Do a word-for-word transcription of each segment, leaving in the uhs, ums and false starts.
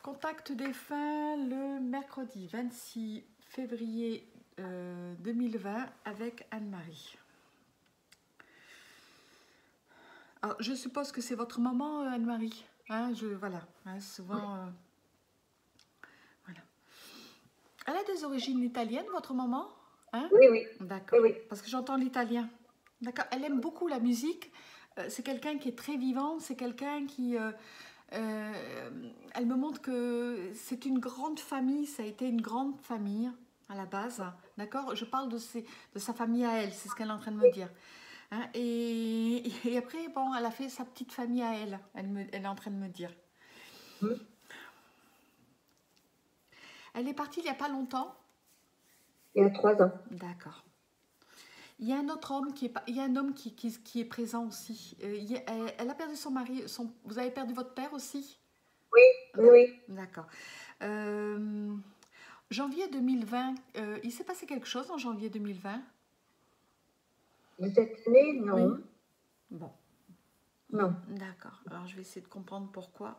Contact défunt le mercredi vingt-six février euh, deux mille vingt avec Anne-Marie. Alors, je suppose que c'est votre maman, Anne-Marie. Hein, je, voilà, hein, souvent... Euh, voilà. Elle a des origines italiennes, votre maman, hein? Oui, oui. D'accord, Oui, oui. parce que j'entends l'italien. D'accord, elle aime beaucoup la musique. Euh, c'est quelqu'un qui est très vivant, c'est quelqu'un qui... Euh, euh, elle me montre que c'est une grande famille, ça a été une grande famille à la base, d'accord? Je parle de, ses, de sa famille à elle, c'est ce qu'elle est en train de me dire. Hein, et, et après, bon, elle a fait sa petite famille à elle, elle, me, elle est en train de me dire. Mmh. Elle est partie il n'y a pas longtemps. Il y a trois ans. D'accord. Il y a un autre homme qui est, il y a un homme qui, qui, qui est présent aussi. Euh, il y a, elle, elle a perdu son mari. Son, vous avez perdu votre père aussi? Oui, oui, oui. D'accord. Euh, janvier deux mille vingt, euh, il s'est passé quelque chose en janvier deux mille vingt? Cette année, non. Oui. Bon. Non. D'accord. Alors, je vais essayer de comprendre pourquoi.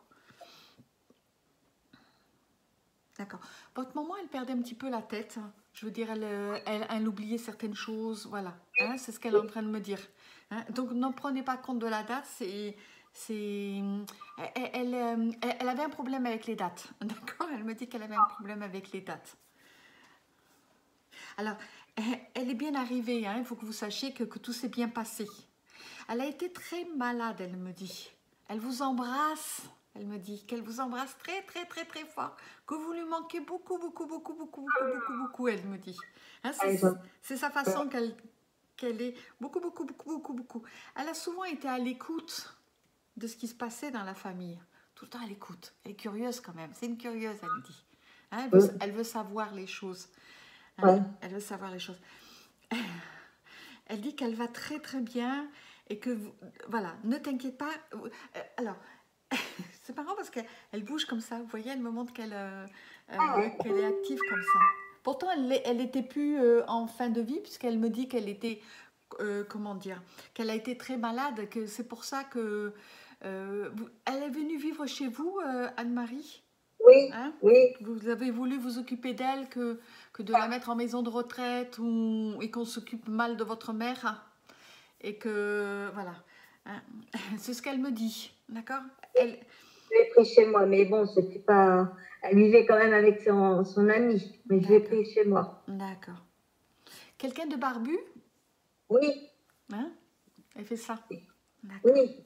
D'accord. Votre maman, elle perdait un petit peu la tête. Je veux dire, elle, elle, elle oubliait certaines choses. Voilà. Hein, c'est ce qu'elle est en train de me dire. Hein, donc, n'en prenez pas compte de la date. C'est... c'est elle, elle, elle, elle avait un problème avec les dates. D'accord? Elle me dit qu'elle avait un problème avec les dates. Alors, elle est bien arrivée. Hein, il faut que vous sachiez que, que tout s'est bien passé. Elle a été très malade, elle me dit. Elle vous embrasse. Elle me dit qu'elle vous embrasse très, très, très, très fort. Que vous lui manquez beaucoup, beaucoup, beaucoup, beaucoup, beaucoup, beaucoup, beaucoup, elle me dit. Hein, c'est sa façon qu'elle qu'elle est. Beaucoup, beaucoup, beaucoup, beaucoup, beaucoup. Elle a souvent été à l'écoute de ce qui se passait dans la famille. Tout le temps à l'écoute. Elle est curieuse quand même. C'est une curieuse, elle me dit. Hein, elle, veut, elle veut savoir les choses. Hein, ouais. Elle veut savoir les choses. Elle dit qu'elle va très, très bien et que, vous, voilà, ne t'inquiète pas. Alors, c'est marrant parce qu'elle bouge comme ça. Vous voyez, elle me montre qu'elle euh, euh, qu'elle est active comme ça. Pourtant, elle n'était plus euh, en fin de vie puisqu'elle me dit qu'elle était, euh, comment dire, qu'elle a été très malade, que c'est pour ça que... Euh, vous, elle est venue vivre chez vous, euh, Anne-Marie? Oui, hein? Oui. Vous avez voulu vous occuper d'elle que, que de la mettre en maison de retraite ou, et qu'on s'occupe mal de votre mère et que, voilà. Hein? C'est ce qu'elle me dit, d'accord? Elle... Je l'ai pris chez moi, mais bon, c'était pas... Elle vivait quand même avec son, son ami, mais je l'ai pris chez moi. D'accord. Quelqu'un de barbu? Oui. Hein? Elle fait ça? D'accord. Oui.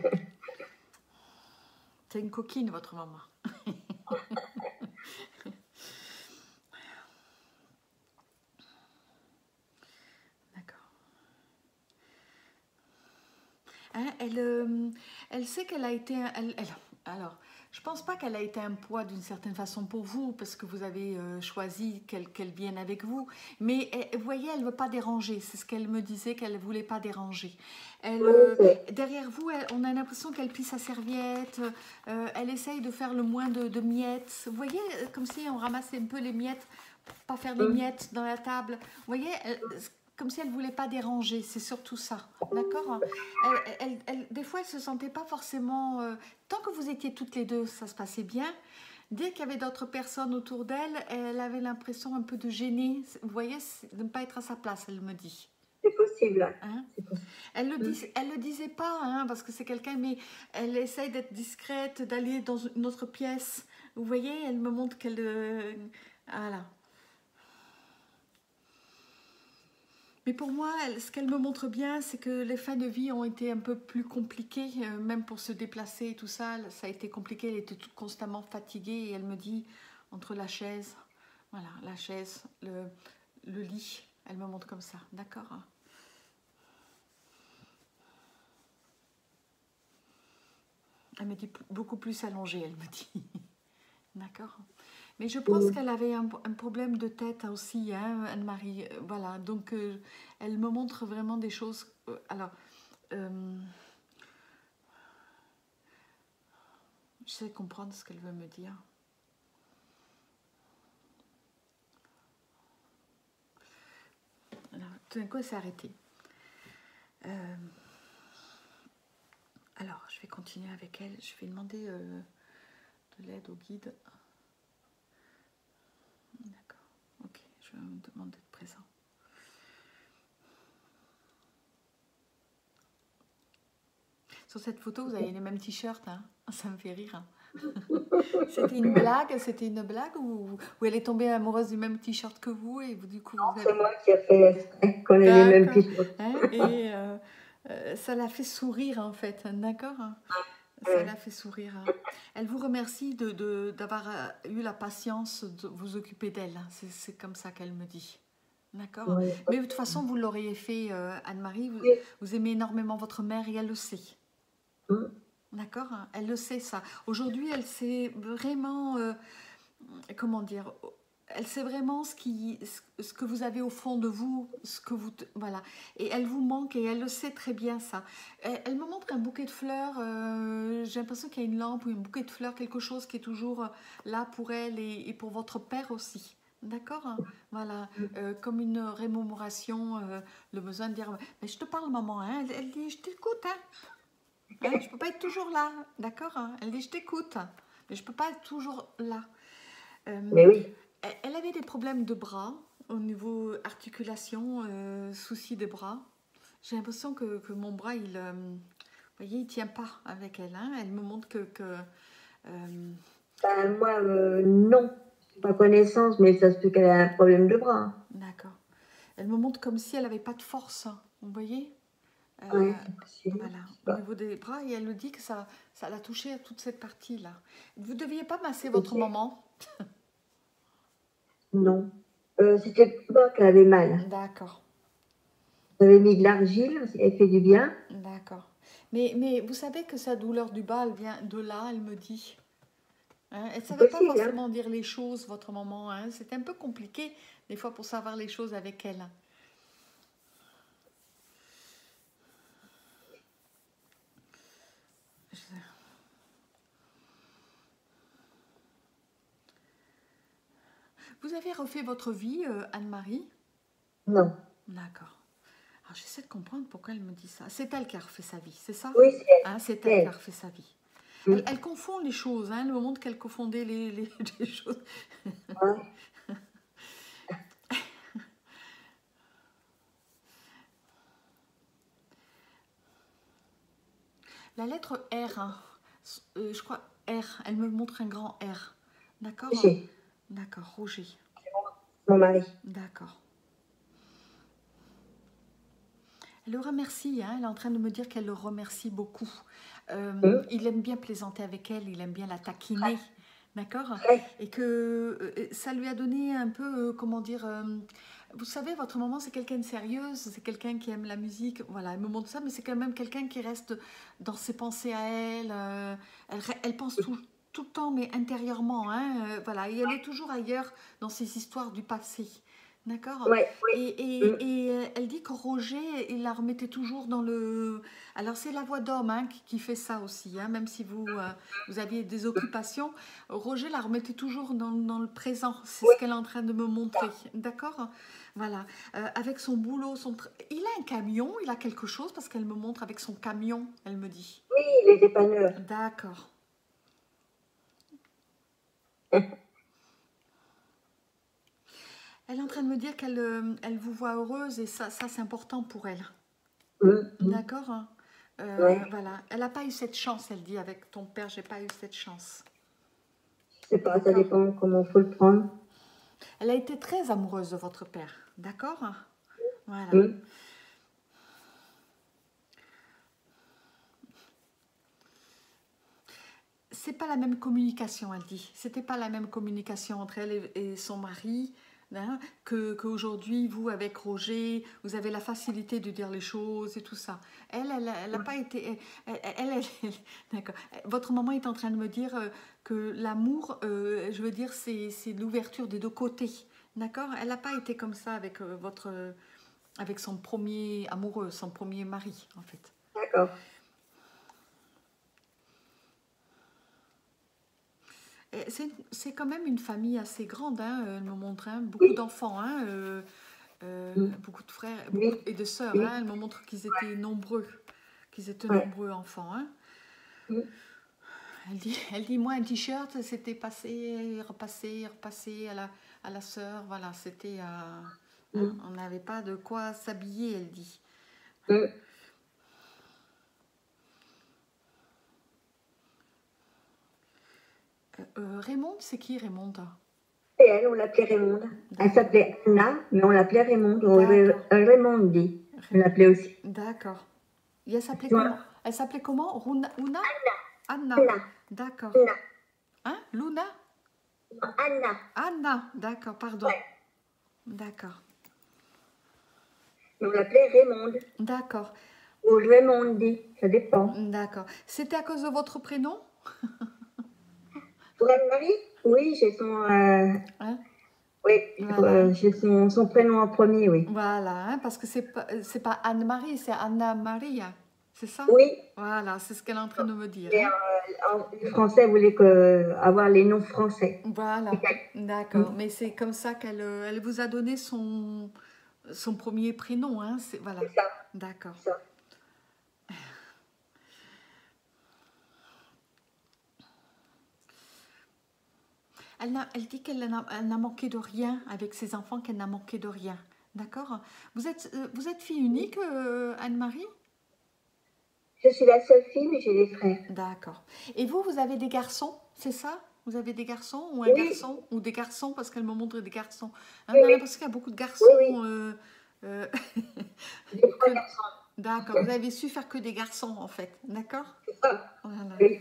C'est une coquine, votre maman. D'accord. Hein, elle, euh, elle sait qu'elle a été... Elle, elle, alors, je ne pense pas qu'elle a été un poids d'une certaine façon pour vous, parce que vous avez euh, choisi qu'elle qu'elle vienne avec vous. Mais elle, vous voyez, elle ne veut pas déranger. C'est ce qu'elle me disait, qu'elle ne voulait pas déranger. Elle, euh, derrière vous, elle, on a l'impression qu'elle plie sa serviette. Euh, elle essaye de faire le moins de, de miettes. Vous voyez, comme si on ramassait un peu les miettes, pour pas faire des miettes dans la table. Vous voyez, elle, comme si elle ne voulait pas déranger, c'est surtout ça, d'accord? elle, elle, elle, Des fois, elle ne se sentait pas forcément... Euh, tant que vous étiez toutes les deux, ça se passait bien. Dès qu'il y avait d'autres personnes autour d'elle, elle avait l'impression un peu de gêner, vous voyez, de ne pas être à sa place, elle me dit. C'est possible. Hein? possible. Elle ne le, dis, le disait pas, hein, parce que c'est quelqu'un, mais elle essaye d'être discrète, d'aller dans une autre pièce. Vous voyez, elle me montre qu'elle... Euh, voilà. Mais pour moi, elle, ce qu'elle me montre bien, c'est que les fins de vie ont été un peu plus compliquées, euh, même pour se déplacer et tout ça, ça a été compliqué, elle était toute constamment fatiguée et elle me dit, entre la chaise, voilà, la chaise, le, le lit, elle me montre comme ça, d'accord? Elle me dit beaucoup plus allongée, elle me dit, d'accord? Mais je pense mmh. qu'elle avait un, un problème de tête aussi, hein, Anne-Marie. Voilà, donc euh, elle me montre vraiment des choses. Euh, alors, euh, je sais comprendre ce qu'elle veut me dire. Alors, tout d'un coup, elle s'est arrêtée. Euh, alors, je vais continuer avec elle. Je vais demander euh, de l'aide. aide, au guide. D'accord. Ok, je me demande d'être présent. Sur cette photo, vous avez les mêmes t-shirts, hein. Ça me fait rire. Hein. C'était une blague, c'était une blague ou, ou elle est tombée amoureuse du même t-shirt que vous et vous, du coup, vous Non, avez... c'est moi qui ai fait exprès qu'on ait les mêmes D'accord. t-shirts. Hein, et euh, euh, ça l'a fait sourire en fait, d'accord? Ça l'a Ouais. fait sourire. Hein. Elle vous remercie de, de- d'avoir euh, eu la patience de vous occuper d'elle. Hein. C'est, c'est comme ça qu'elle me dit. D'accord? Ouais, Mais de toute façon, vous l'auriez fait, euh, Anne-Marie. Vous, oui. vous aimez énormément votre mère et elle le sait. Hum, D'accord? Elle le sait, ça. Aujourd'hui, elle sait vraiment, euh, comment dire, elle sait vraiment ce, qui, ce que vous avez au fond de vous, ce que vous, voilà. Et elle vous manque et elle le sait très bien, ça. Elle, elle me montre un bouquet de fleurs, euh, j'ai l'impression qu'il y a une lampe ou un bouquet de fleurs, quelque chose qui est toujours là pour elle et, et pour votre père aussi. D'accord? Voilà, euh, comme une rémémoration, euh, le besoin de dire, mais je te parle maman, hein. Elle, elle dit, je t'écoute, hein. Hein, je ne peux pas être toujours là, d'accord? Hein. Elle dit, je t'écoute, mais je ne peux pas être toujours là. Euh, Mais oui. elle, elle avait des problèmes de bras, au niveau articulation, euh, soucis des bras. J'ai l'impression que, que mon bras, il, euh, vous voyez, il tient pas avec elle. Hein. Elle me montre que... que euh, Ben, moi, euh, non. Je n'ai pas connaissance, mais ça se peut qu'elle ait un problème de bras. d'accord. Elle me montre comme si elle n'avait pas de force, vous voyez? Oui, Euh, c'est possible. voilà, Je sais au pas. niveau des bras, et elle me dit que ça, ça l'a touché à toute cette partie-là. Vous ne deviez pas masser votre Ok. maman? Non. Euh, c'était le bas qu'elle avait mal. D'accord. J'avais mis de l'argile, elle fait du bien. D'accord. Mais, mais vous savez que sa douleur du bas, elle vient de là, elle me dit. Hein, elle ne C'est savait pas possible, hein. forcément dire les choses, votre maman. Hein. C'était un peu compliqué, des fois, pour savoir les choses avec elle. Je- Vous avez refait votre vie, euh, Anne-Marie? Non. D'accord. Alors, j'essaie de comprendre pourquoi elle me dit ça. C'est elle qui a refait sa vie, c'est ça? Oui, c'est Hein, c'est elle qui a elle. refait sa vie. Elle, Hum, elle confond les choses. Hein, le moment qu'elle confondait les, les, les choses. ouais. La lettre R, hein, euh, je crois R, elle me montre un grand R. D'accord? J'ai D'accord, Roger. mon mari. D'accord. Elle le remercie, hein, elle est en train de me dire qu'elle le remercie beaucoup. Euh, Hum, il aime bien plaisanter avec elle, il aime bien la taquiner, d'accord? très. Et que euh, ça lui a donné un peu, euh, comment dire, euh, vous savez, votre maman, c'est quelqu'un de sérieuse, c'est quelqu'un qui aime la musique, voilà, elle me montre ça, mais c'est quand même quelqu'un qui reste dans ses pensées à elle, euh, elle, elle pense tout, tout le temps, mais intérieurement, hein, euh, voilà, et elle est toujours ailleurs dans ses histoires du passé. D'accord? Ouais, oui. Et, Hum, et, et, euh, elle dit que Roger, il la remettait toujours dans le... Alors c'est la voix d'homme, hein, qui, qui fait ça aussi, hein, même si vous, euh, vous aviez des occupations, Roger la remettait toujours dans, dans le présent, c'est ce oui, qu'elle est en train de me montrer, d'accord? Voilà. Euh, avec son boulot, son... tra- il a un camion, il a quelque chose, parce qu'elle me montre avec son camion, elle me dit. oui, les dépanneurs. D'accord. Elle est en train de me dire qu'elle euh, elle vous voit heureuse, et ça, ça c'est important pour elle. Hum, hum. D'accord? Hein. Euh, Ouais, voilà. Elle n'a pas eu cette chance, elle dit, avec ton père, j'ai pas eu cette chance. je sais pas, ça D'accord? dépend comment faut le prendre. Elle a été très amoureuse de votre père. D'accord? Voilà. Hum, C'est pas la même communication, elle dit. C'était pas la même communication entre elle et, et son mari, hein, que qu'aujourd'hui, vous, avec Roger, vous avez la facilité de dire les choses et tout ça. Elle, elle, elle n'a pas été... Elle, elle, elle- elle- d'accord. Votre maman est en train de me dire euh, que l'amour, euh, je veux dire, c'est c'est l'ouverture des deux côtés. D'accord? Elle n'a pas été comme ça avec euh, votre... euh, avec son premier amoureux, son premier mari, en fait. d'accord. Et C'est c'est quand même une famille assez grande, hein, elle me montre, hein, beaucoup Oui, d'enfants, hein, euh, euh, hum, beaucoup de frères beaucoup oui, de- et de sœurs. Hein, oui, elle me montre qu'ils étaient nombreux, qu'ils étaient ouais. nombreux enfants. Hein. Hum, Elle dit, elle dit, moi, un t-shirt, c'était passé, repassé, repassé à la, à la sœur. Voilà, c'était... Euh, hein, Mm. on n'avait pas de quoi s'habiller, elle dit. Mm. Euh, euh, Raymond, c'est qui Raymond? Et elle, on l'appelait Raymonde. Elle s'appelait Anna, mais on l'appelait Raymonde. On Raymonde dit. On l'appelait aussi. D'accord. Et elle s'appelait Voilà. comment? Elle s'appelait comment? Runa, Una? Anna. Anna. D'accord. Anna. Hein? Luna? Non, Anna. Anna. D'accord, pardon. Ouais. D'accord. On l'appelait Raymonde. D'accord. Ou Raymonde dit. Ça dépend. D'accord. C'était à cause de votre prénom? Pour Anne-Marie? Oui, j'ai son. Euh... Hein? Oui, Voilà. euh, j'ai son, son prénom en premier, oui. Voilà, hein, parce que c'est pas, c'est pas Anne-Marie, c'est Anna-Maria. C'est ça? Oui. Voilà, c'est ce qu'elle est en train de me dire. Mais, Hein. euh, en- les Français voulaient que, avoir les noms français. Voilà, d'accord. Mais c'est comme ça qu'elle euh, elle vous a donné son, son premier prénom. Hein. C'est, voilà. C'est ça. D'accord. Ça. Elle, n'a- elle dit qu'elle n'a, elle n'a manqué de rien avec ses enfants, qu'elle n'a manqué de rien. D'accord? Vous êtes, euh, vous êtes fille unique, euh, Anne-Marie? Je suis la seule fille, mais j'ai des frères. D'accord. Et vous, vous avez des garçons, c'est ça? Vous avez des garçons ou un Oui. garçon? Ou des garçons, parce qu'elle me montre des garçons. Hein, Oui, on a oui. l'impression qu'il y a beaucoup de garçons. Oui, oui. euh, euh, J'ai trois que- garçons. D'accord, vous avez su faire que des garçons, en fait. D'accord? C'est ça. Voilà. Oui.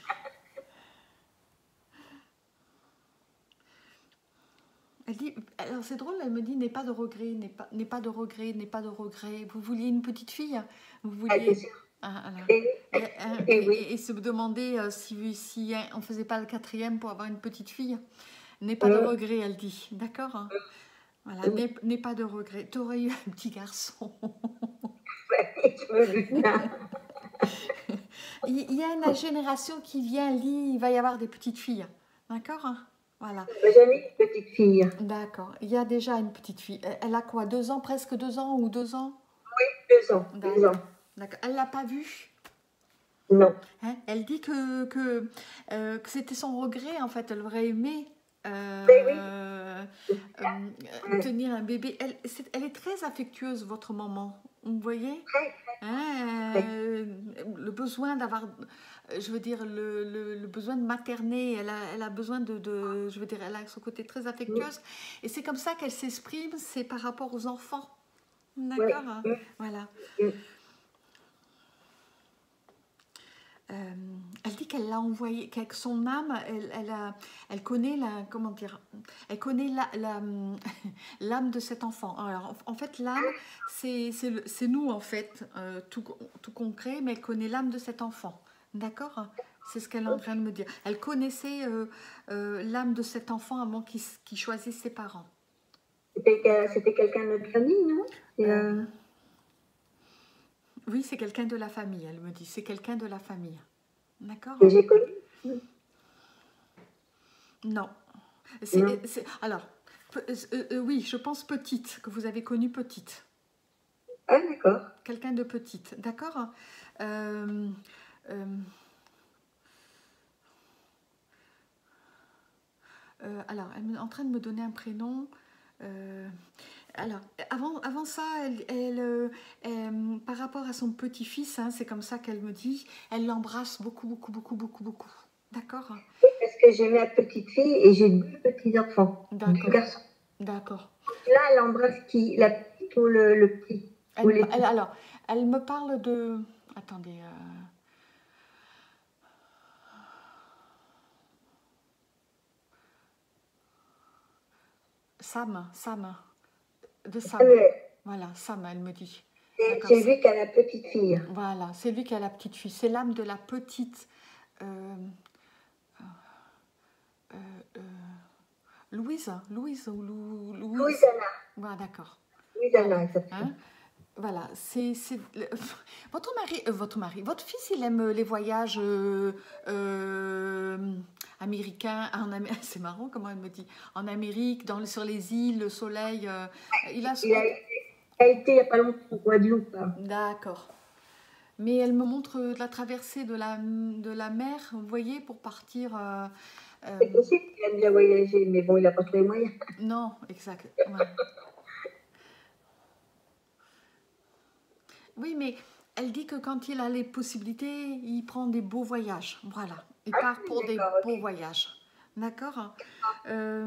Elle dit, alors c'est drôle, elle me dit, n'aie pas de regret, n'aie pas, n'aie pas de regret, n'aie pas de regret. Vous vouliez une petite fille? Vous Ah, bien vouliez... sûr. Ah, voilà. Et, Et, hein, et et- oui. et- et se demander euh, si, si hein, on ne faisait pas le quatrième pour avoir une petite fille. N'aie pas de Euh. regret, elle dit. D'accord? Hein. Voilà, Euh. n'aie n'aie pas de regret. Tu aurais eu un petit garçon. Ouais, je me doute bien. Il il y a une génération qui vient, elle dit, il va y avoir des petites filles. D'accord? Hein. Voilà. J'en ai une petite fille. D'accord. Il y a déjà une petite fille. Elle- Elle a quoi? Deux ans, presque deux ans ou deux ans? Oui, deux ans. Deux D'accord. ans. D'accord. Elle ne l'a pas vue. Non. Hein, elle dit que, que, euh, que c'était son regret, en fait. Elle aurait aimé euh, Oui, oui. euh, euh, tenir un bébé. Elle, c'est- elle est très affectueuse, votre maman. Vous voyez? Très, Hein, très. euh, le besoin d'avoir, je veux dire, le, le- le besoin de materner. Elle a, elle a besoin de, de- je veux dire, elle a ce côté très affectueuse. Et c'est comme ça qu'elle s'exprime, c'est par rapport aux enfants. D'accord? Hein, Oui. voilà. Oui. Euh, elle dit qu'elle l'a envoyé, qu'avec son âme, elle, elle, a, elle connaît la, comment dire, elle connaît la, la, l'âme de cet enfant. Alors, en, en fait, l'âme, c'est, c'est, le- c'est nous, en fait, euh, tout, tout concret, mais elle connaît l'âme de cet enfant. D'accord? C'est ce qu'elle est en train de me dire. Elle connaissait euh, euh, l'âme de cet enfant avant qu'il, qu'il choisisse ses parents. C'était, que- c'était quelqu'un de notre famille, non? Et, euh, Oui, c'est quelqu'un de la famille, elle me dit. C'est quelqu'un de la famille. D'accord? que j'ai connu. Non. C'est, Non. c'est- alors, pe- euh, euh, oui, je pense petite, que vous avez connue petite. Ah, d'accord. Quelqu'un de petite, d'accord? Euh, euh, euh, alors, elle est en train de me donner un prénom. Euh, alors, avant, avant ça, elle, elle, euh, euh, par rapport à son petit-fils, hein, c'est comme ça qu'elle me dit, elle l'embrasse beaucoup, beaucoup, beaucoup, beaucoup, beaucoup. D'accord? Oui, parce que j'ai ma petite fille et j'ai deux petits-enfants. Deux D'accord. garçons. D'accord. Là, elle embrasse qui? La petite ou le, le petit? Elle, Ou me- les elle- alors, elle me parle de... Attendez. euh, Sam, Sam. De Sam. Ouais. Voilà, Sam, elle me dit. C'est D'accord, c'est c'est- lui qui a la petite fille. Voilà, c'est lui qui a la petite fille. C'est l'âme de la petite... euh, euh, euh, Louise, Louise ou Lou- Louise. Louisanna. Voilà, d'accord. Louisanna, elle s'appelle. Hein? Voilà, c'est c'est- le- votre mari, euh, votre mari, votre fils, il aime les voyages euh, euh, américains. En Amé- c'est marrant comment elle me dit. En Amérique, dans, le- sur les îles, le soleil. euh, il a ce Il a, côté- il a été il n'y a pas longtemps en Guadeloupe. Hein. D'accord. mais elle me montre la traversée de la, de la mer, vous voyez, pour partir... Euh, euh, C'est possible qu'il aime bien voyager, mais bon, il n'a pas trop les moyens. non, exact. Ouais. Oui, mais elle dit que quand il a les possibilités, il prend des beaux voyages. Voilà, il Ah, part pour des d'accord, beaux ok. voyages. D'accord. euh,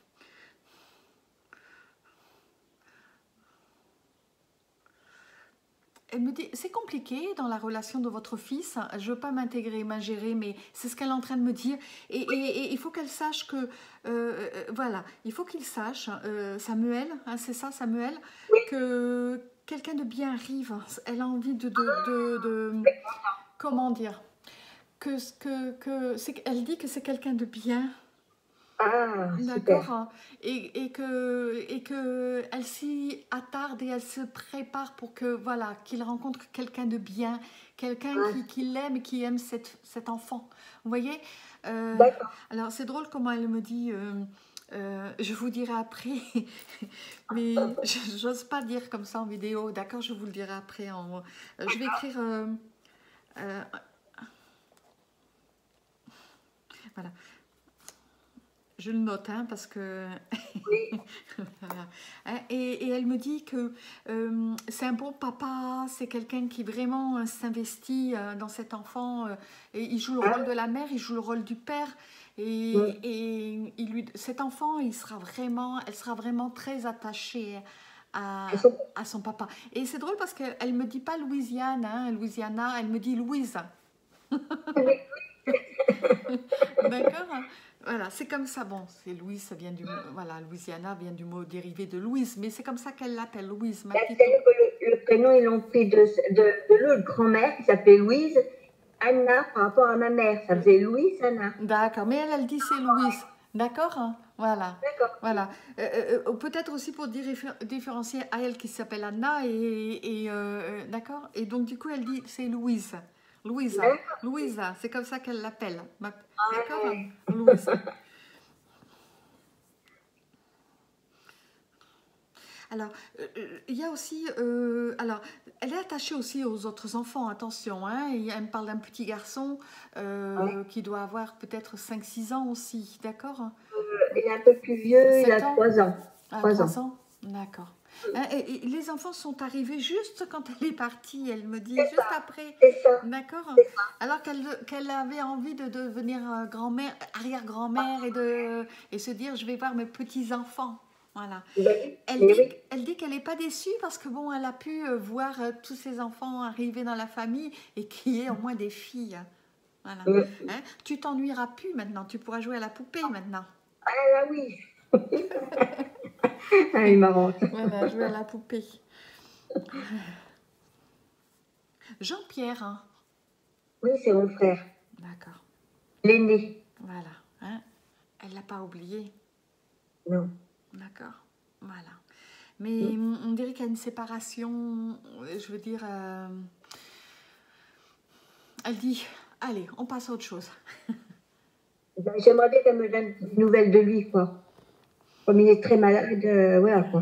Elle me dit, c'est compliqué dans la relation de votre fils, je ne veux pas m'intégrer, m'ingérer, mais c'est ce qu'elle est en train de me dire. Et, et- et il faut qu'elle sache que, euh, euh, voilà, il faut qu'il sache, euh, Samuel, hein, c'est ça Samuel, Oui, que quelqu'un de bien arrive. Elle a envie de, de, de, de- comment dire, que, que, que c'est- elle dit que c'est quelqu'un de bien. ah, D'accord, super. hein. et, et que et que elle s'y attarde et elle se prépare pour que voilà qu'il rencontre quelqu'un de bien, quelqu'un Ah, qui, qui l'aime et qui aime cette, cet enfant. Vous voyez. Euh, d'accord. alors c'est drôle comment elle me dit. euh, euh, je vous dirai après, mais je- j'ose pas dire comme ça en vidéo. D'accord, je vous le dirai après. En, euh, je vais écrire. euh, euh, voilà. Je le note, hein, parce que... Oui, Voilà. Hein, Et, et elle me dit que euh, c'est un bon papa, c'est quelqu'un qui vraiment euh, s'investit euh, dans cet enfant. euh, et il joue le rôle ah, de la mère, il joue le rôle du père. Et, mm. et il lui, cet enfant, il sera vraiment, elle sera vraiment très attachée Elles à, sont- à son papa. Et c'est drôle parce qu'elle ne me dit pas Louisiane, hein, Louisiana, elle me dit Louise. oui, D'accord. Voilà, c'est comme ça. Bon, c'est Louise, ça vient du mot, voilà, Louisiana vient du mot dérivé de Louise, mais c'est comme ça qu'elle l'appelle, Louise, ma là, petite. c'est-à-dire que le, le prénom, ils l'ont pris de, de, de l'autre grand-mère qui s'appelait Louise, Anna, par rapport à ma mère. Ça faisait Louise, Anna. D'accord, mais elle, elle dit c'est Louise. D'accord. Voilà. D'accord, ok. Voilà. Euh, euh, euh, peut-être aussi pour diffé- différencier à elle qui s'appelle Anna et, et, euh, euh, d'accord. Et donc du coup elle dit c'est Louise. Louisa. D'accord. Louisa, c'est comme ça qu'elle l'appelle. Ma- D'accord. Ouais. Louisa. Alors, euh, euh, il y a aussi, euh, alors, elle est attachée aussi aux autres enfants, attention, hein, et elle me parle d'un petit garçon Ouais. euh, qui doit avoir peut-être cinq six ans aussi, d'accord. Il est un peu plus vieux, il a sept ans. trois ans. À Trois ans. trois ans. D'accord. Hein, et, et les enfants sont arrivés juste quand elle est partie, elle me dit, C'est juste ça, après, c'est ça, d'accord. c'est ça. Alors qu'elle qu'elle avait envie de devenir euh, grand-mère, arrière-grand-mère et, de, et se dire, je vais voir mes petits-enfants. Voilà. Mais, Elle mais dit, oui, elle dit qu'elle n'est pas déçue parce que bon, elle a pu euh, voir euh, tous ses enfants arriver dans la famille et qu'il y ait au moins des filles. Voilà. mm. Hein, tu t'ennuieras plus maintenant, tu pourras jouer à la poupée maintenant. Ah là oui. Elle est marrante. Voilà, jouer à la poupée. Jean-Pierre, hein. Oui, c'est mon frère, D'accord. l'aîné. Voilà. Hein. Elle l'a pas oublié. Non. D'accord. Voilà. Mais Mm. on dirait qu'il y a une séparation. Je veux dire, euh, elle dit, allez, on passe à autre chose. Ben, j'aimerais bien qu'elle me donne des nouvelles de lui, quoi. Comme il est très malade, euh, voilà, quoi.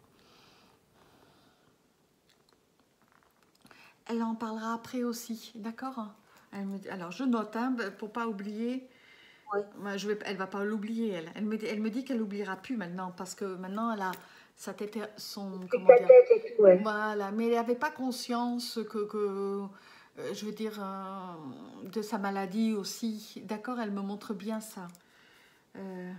Elle en parlera après aussi, d'accord. Elle me dit, alors je note, hein, pour pas oublier. Ouais. Moi, je vais, elle va pas l'oublier, elle. Elle me, dit- elle me dit qu'elle n'oubliera plus maintenant, parce que maintenant, elle a sa tête, son, Toute comment ta dire, tête et tout, ouais. voilà. Mais elle n'avait pas conscience que, que euh, je veux dire, euh, de sa maladie aussi. D'accord, elle me montre bien ça. Euh,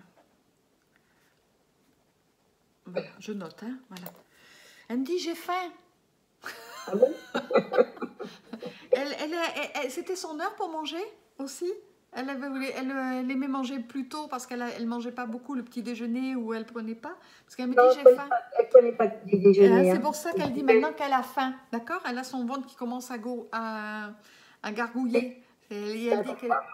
voilà, je note, hein, voilà. Elle me dit, j'ai faim. Ah bon? Elle, elle, elle- elle- c'était son heure pour manger aussi. Elle, avait, elle, elle aimait manger plus tôt parce qu'elle ne mangeait pas beaucoup le petit déjeuner ou elle prenait pas. Parce qu'elle me Non, dit elle j'ai connaît faim. pas, elle connaît pas le petit Et, hein, déjeuner, c'est hein. pour ça qu'elle dit maintenant qu'elle a faim. D'accord. Elle a son ventre qui commence à, go, à, à gargouiller. Et elle dit qu'elle.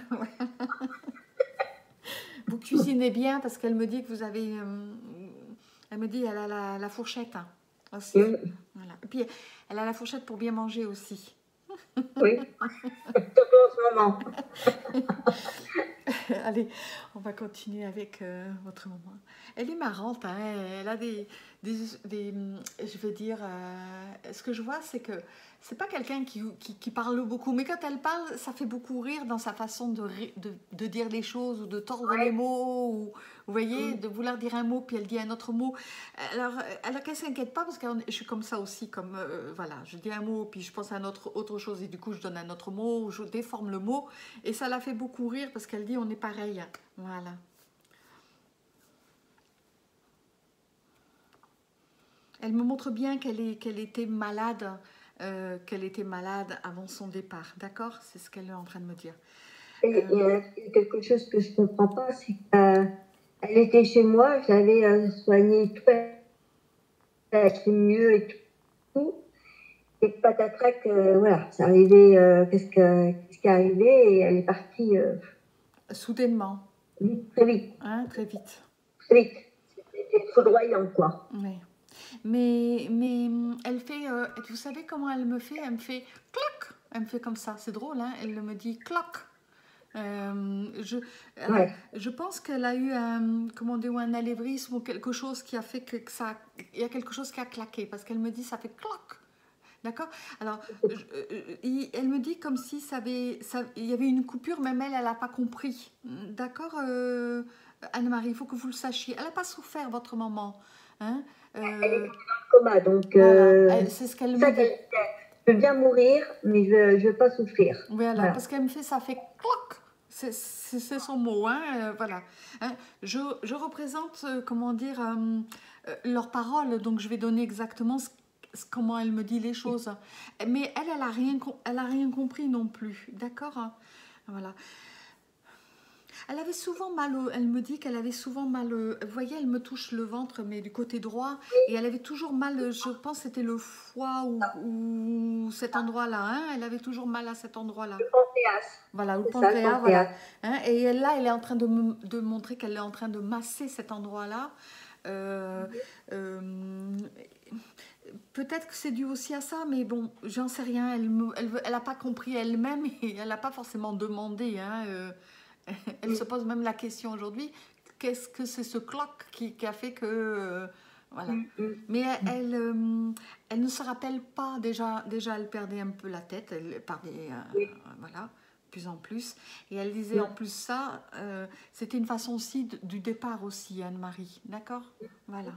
Vous cuisinez bien parce qu'elle me dit que vous avez. euh, elle me dit elle a la, la fourchette hein, aussi. Mm. Voilà. Et puis elle a la fourchette pour bien manger aussi. Oui, surtout en ce moment. Allez, on va continuer avec euh, votre maman. Elle est marrante, hein, elle a des, des, des- je veux dire, euh, ce que je vois, c'est que c'est pas quelqu'un qui, qui, qui parle beaucoup, mais quand elle parle, ça fait beaucoup rire dans sa façon de, ri- de, de dire les choses ou de tordre les mots, ou, vous voyez, de vouloir dire un mot puis elle dit un autre mot. Alors, euh, alors qu'elle s'inquiète pas parce que je suis comme ça aussi, comme euh, voilà, je dis un mot puis je pense à un autre, autre chose et du coup je donne un autre mot, ou je déforme le mot et ça la fait beaucoup rire parce qu'elle dit on est pareil. Voilà. Elle me montre bien qu'elle est, qu'elle était malade, euh, qu'elle était malade avant son départ. D'accord? C'est ce qu'elle est en train de me dire. Et Euh, il y a quelque chose que je ne comprends pas, c'est qu'elle était chez moi, j'avais euh, soigné tout, elle allait mieux et tout. Et patatrac, euh, voilà, c'est arrivé, euh, qu'est-ce, que, qu'est-ce qui est arrivé et elle est partie euh, soudainement, vite, très vite, hein, très vite. très vite. C'était foudroyant, quoi. Oui. Mais, mais elle fait, euh, vous savez comment elle me fait? Elle me fait cloc. Elle me fait comme ça, c'est drôle, hein? Elle me dit cloc. Euh, je, alors, Ouais. je pense qu'elle a eu un, comment dire, un anévrisme ou quelque chose qui a fait que, que ça, il y a quelque chose qui a claqué parce qu'elle me dit ça fait cloc. D'accord? Alors, je, euh, il- elle me dit comme si ça avait, ça, il y avait une coupure, même elle, elle n'a pas compris. D'accord, euh, Anne-Marie, il faut que vous le sachiez. Elle n'a pas souffert, votre maman. Hein? Elle était Euh, dans le coma, donc voilà, euh, elle- c'est ce qu'elle c'est me ça dit. qu'elle disait. Je veux bien mourir, mais je ne veux pas souffrir. Voilà, Voilà. parce qu'elle me fait ça fait cloc. C'est c'est- c'est son mot, hein, euh, voilà. Hein, je, je représente, euh, comment dire, euh, euh, leurs paroles, donc je vais donner exactement ce- ce- comment elle me dit les choses. Mais elle, elle a rien, com- elle a rien compris non plus, d'accord? Voilà. Elle avait souvent mal, au- elle me dit qu'elle avait souvent mal, au- vous voyez, elle me touche le ventre, mais du côté droit, et elle avait toujours mal, euh, je pense que c'était le foie ou, ou cet endroit-là, hein, elle avait toujours mal à cet endroit-là. Le pancréas, Voilà, le c'est ça, le pancréas, voilà. pancréas. Hein, et là, elle est en train de, me- de montrer qu'elle est en train de masser cet endroit-là. Euh, euh, Peut-être que c'est dû aussi à ça, mais bon, j'en sais rien. Elle n'a elle, elle a pas compris elle-même et elle n'a pas forcément demandé. Hein, euh, elle se pose même la question aujourd'hui, qu'est-ce que c'est ce cloc qui, qui a fait que... euh, voilà. Mm, mm. Mais elle, elle, euh, elle ne se rappelle pas, déjà, déjà elle perdait un peu la tête, elle parlait, Oui. euh, voilà, de plus en plus. Et elle disait Mm. en plus ça, euh, c'était une façon aussi de- du départ aussi, Anne-Marie, d'accord? Voilà.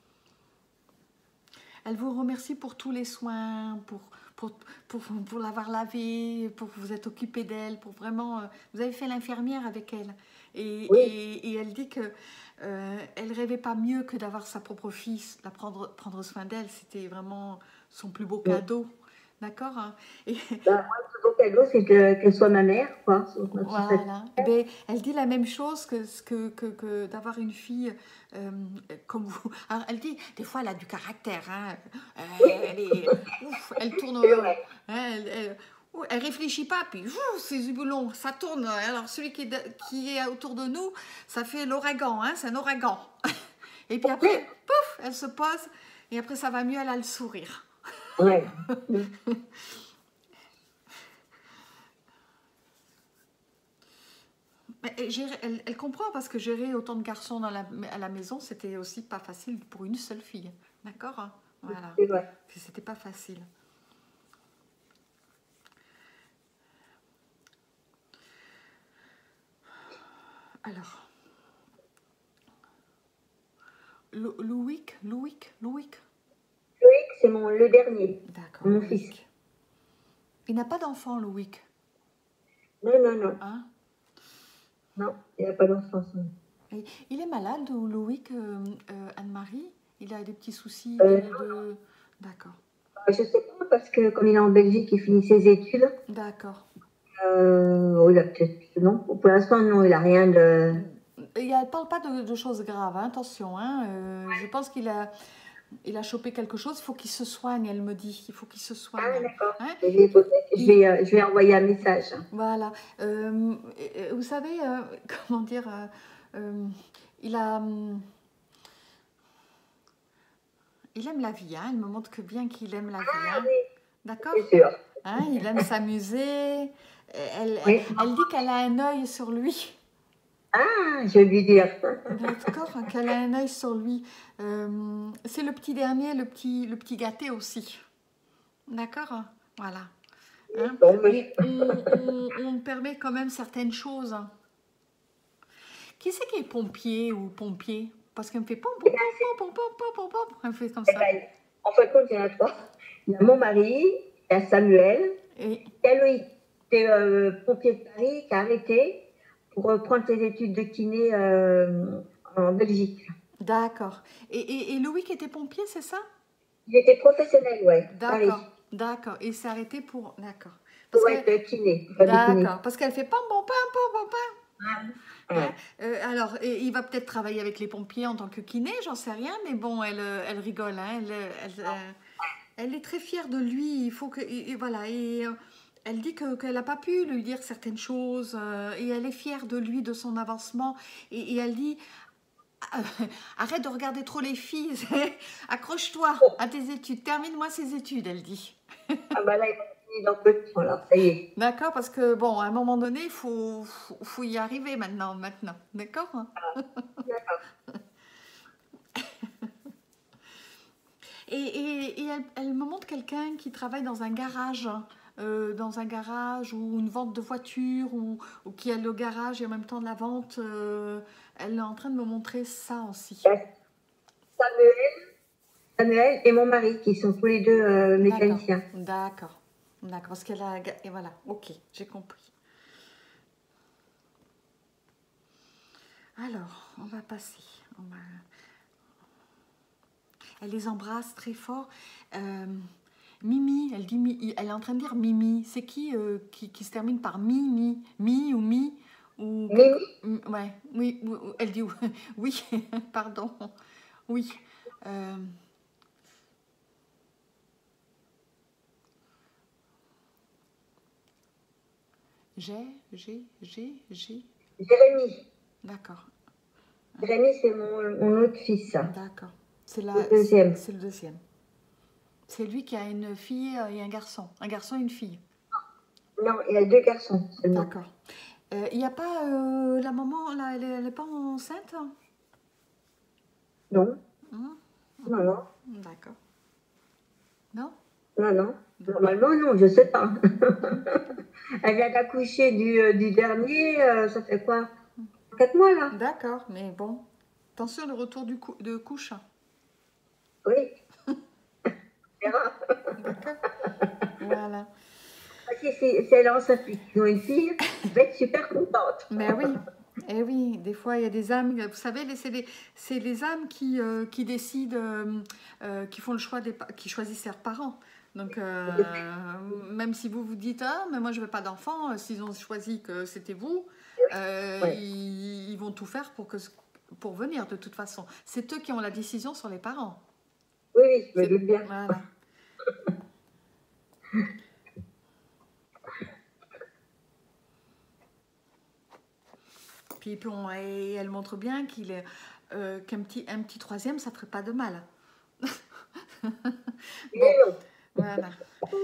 Elle vous remercie pour tous les soins, pour, pour, pour, pour l'avoir lavée, pour que vous êtes occupé d'elle, pour vraiment... euh, vous avez fait l'infirmière avec elle. Et, Oui. et, et elle dit que euh, elle rêvait pas mieux que d'avoir sa propre fille, la prendre, prendre soin d'elle. C'était vraiment son plus beau Mm. cadeau. D'accord, hein? Et Bah, moi, le plus beau cadeau, c'est que- qu'elle soit ma mère, quoi. sur- sur cette- voilà. Eh ben, elle dit la même chose que, que, que, que d'avoir une fille euh, comme vous. Alors, elle dit, des fois, elle a du caractère. Hein. Euh, Oui, elle est, ouf, elle tourne. c'est euh, vrai. hein, elle, elle, ouh, elle réfléchit pas, puis ouf, c'est du boulon, ça tourne. Alors, celui qui est, de- qui est autour de nous, ça fait l'ouragan, hein, c'est un ouragan. Et puis après, pouf, elle se pose, et après, ça va mieux, elle a le sourire. Ouais. Mm. Mais elle, gérer- elle- elle comprend parce que gérer autant de garçons dans la- à la maison, c'était aussi pas facile pour une seule fille. D'accord, hein? Voilà. C'est vrai. C'était pas facile. Alors, Lo- Louic, Louic, Louic. Loïc, c'est mon, le dernier, D'accord, mon Louic. fils. Il n'a pas d'enfant, Louic. Non, non, non. Hein? Non, il n'a pas d'enfant. son- Et il est malade, ou Louic, euh, euh, Anne-Marie? Il a des petits soucis Euh, de... de- D'accord, Je sais pas, parce que comme il est en Belgique, il finit ses études. d'accord. Euh, oh, il a peut-être. Non, pour l'instant, non, il n'a rien de. Et elle ne parle pas de, de choses graves, hein, attention. Hein, euh, je pense qu'il a, il a chopé quelque chose, il faut qu'il se soigne, elle me dit. Il faut qu'il se Ah, soigne. d'accord. Hein. Je vais, je, vais, euh, je vais envoyer un message. Voilà. Euh, euh, vous savez, euh, comment dire, euh, euh, il a... hum, il aime la vie, hein, il me montre que bien qu'il aime la vie. Ah Hein, oui, d'accord? c'est sûr. Hein, il aime s'amuser. Elle, elle, Oui. elle dit qu'elle a un œil sur lui. Ah, je vais lui dire. D'accord, hein, qu'elle a un œil sur lui. Euh, c'est le petit dernier, le petit, le petit gâté aussi. D'accord, hein, voilà. Hein, Bon, on, mais on, on, on permet quand même certaines choses. Hein. Qui c'est qui est pompier ou pompier? Parce qu'elle me fait pom pom eh ben, pom pom pom pom pom pom pom. Elle me fait comme eh ça. ben, en fin de compte, il y en a trois. Il y a mon mari, il y a Samuel, Et il y a Loïc, c'est euh, pompier de Paris qui a arrêté pour reprendre ses études de kiné euh, en Belgique. d'accord. Et, et, et Loïc était pompier, c'est ça? Il était professionnel, ouais, Paris, D'accord, d'accord. Et s'est arrêté pour. D'accord. Parce pour que. être kiné, pour faire du D'accord. kiné. Parce qu'elle fait pom pom pom pom pom. Hein, Ouais. euh, alors, et il va peut-être travailler avec les pompiers en tant que kiné, j'en sais rien, mais bon, elle, euh, elle rigole, hein, elle, euh, elle, euh, elle est très fière de lui. Il faut que, et, et voilà, et euh, elle dit que qu'elle n'a pas pu lui dire certaines choses, euh, et elle est fière de lui, de son avancement, et, et elle dit, euh, arrête de regarder trop les filles, accroche-toi à tes études, termine-moi ces études, elle dit. Ah bah là, il va finir dans peu de temps, là, ça y est. D'accord, parce que bon, à un moment donné, il faut, faut, faut y arriver maintenant, maintenant, d'accord? D'accord. Et, et, et elle, elle me montre quelqu'un qui travaille dans un garage, euh, dans un garage ou une vente de voitures, ou, ou qui a le garage et en même temps de la vente. Euh, elle est en train de me montrer ça aussi. Il y a Samuel, Samuel et mon mari qui sont tous les deux euh, D'accord, mécaniciens. d'accord, d'accord. Parce qu'elle a. Et voilà, ok, j'ai compris. Alors, on va passer. On va... Elle les embrasse très fort. Euh, Mimi, elle, dit, elle est en train de dire Mimi. C'est qui, euh, qui qui se termine par Mimi? Mi ou Mi ou quelque... Mimi, Ouais, oui, elle dit oui, pardon, oui. Euh, j'ai, j'ai, j'ai, j'ai. Jérémy. D'accord, Jérémy, c'est mon, mon autre fils, ça. d'accord. C'est Le la, deuxième. c'est le deuxième. C'est lui qui a une fille et un garçon. Un garçon et une fille. Non, il y a deux garçons seulement. D'accord. Euh, Il n'y a pas euh, la maman, là, elle n'est pas enceinte? Non, Hein? non, non, D'accord. Non? non, non. D'accord. Normalement, non, je sais pas. Elle vient d'accoucher du, euh, du dernier, euh, ça fait quoi? Quatre mois, là? D'accord, mais bon. Attention, le retour du cou- de couche. Oui, on verra. D'accord. Voilà. Ah, si, si, si elle est enceinte et qu'ils ont une fille, elle va être super contente. Mais oui. Eh oui, des fois, il y a des âmes, vous savez, les- c'est les, c'est les âmes qui, euh, qui décident, euh, euh, qui font le choix, des, pa- qui choisissent leurs parents. Donc, euh, même si vous vous dites, ah, mais moi, je veux pas d'enfant, euh, s'ils ont choisi que c'était vous, euh, Ouais. ils, ils vont tout faire pour, que, pour venir, de toute façon. C'est eux qui ont la décision sur les parents. Oui, oui, je me C'est- doute bien. Voilà. Puis, puis on- et elle montre bien qu'il est, euh, qu'un petit, un petit troisième, ça ferait pas de mal. Oui, Bon, non. voilà.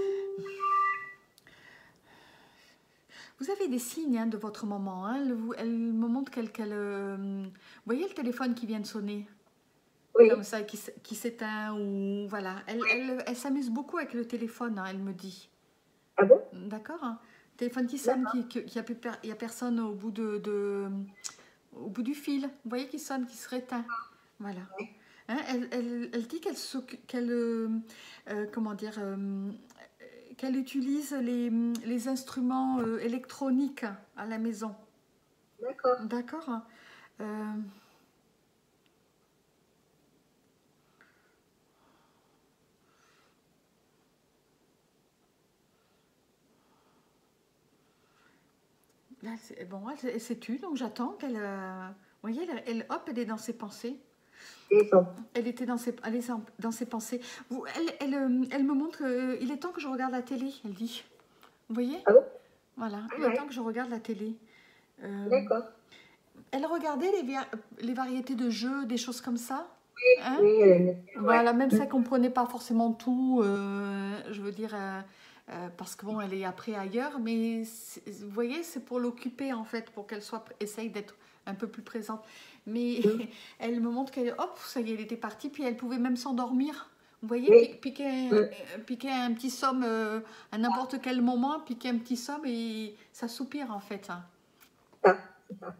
Vous avez des signes hein, de votre maman. Hein, elle, vous- elle me montre qu'elle... qu'elle, euh, vous voyez le téléphone qui vient de sonner comme Oui. ça, qui, s- qui s'éteint ou... Voilà. Elle, elle, elle s'amuse beaucoup avec le téléphone, hein, elle me dit. Ah bon? D'accord hein. Téléphone qui sonne, D'accord. qui, qui, qui a, plus per- il y a personne au bout, de, de- au bout du fil. Vous voyez qui sonne, qui se réteint. Voilà. Ouais. Hein, elle, elle, elle dit qu'elle s'occupe- qu'elle, euh, euh, comment dire, euh, qu'elle utilise les, les instruments euh, électroniques à la maison. D'accord. D'accord. Hein. Euh, là, c'est- bon, elle, elle s'est tue, donc j'attends qu'elle. euh, vous voyez, elle, elle- hop, elle est dans ses pensées. Et son. Elle était dans ses, elle est en- dans ses pensées. Vous, elle, elle, euh, elle me montre qu'il est temps que je regarde la télé, elle dit. Vous voyez? Ah bon? Voilà, Ah il est ouais. temps que je regarde la télé. Euh, D'accord. elle regardait les, va- les variétés de jeux, des choses comme ça. Hein? Oui, elle aime bien, Voilà, même si elle ne comprenait pas forcément tout, euh, je veux dire, euh, euh, parce que bon, elle est après ailleurs, mais c'est- vous voyez, c'est pour l'occuper en fait, pour qu'elle soit, essaye d'être un peu plus présente. Mais Oui. elle me montre qu'elle, hop, ça y est, elle était partie, puis elle pouvait même s'endormir. Vous voyez, Oui. pi- piquer, Oui. euh, piquer un petit somme euh, à n'importe quel moment, piquer un petit somme et ça soupire en fait, hein. Ça, c'est ça.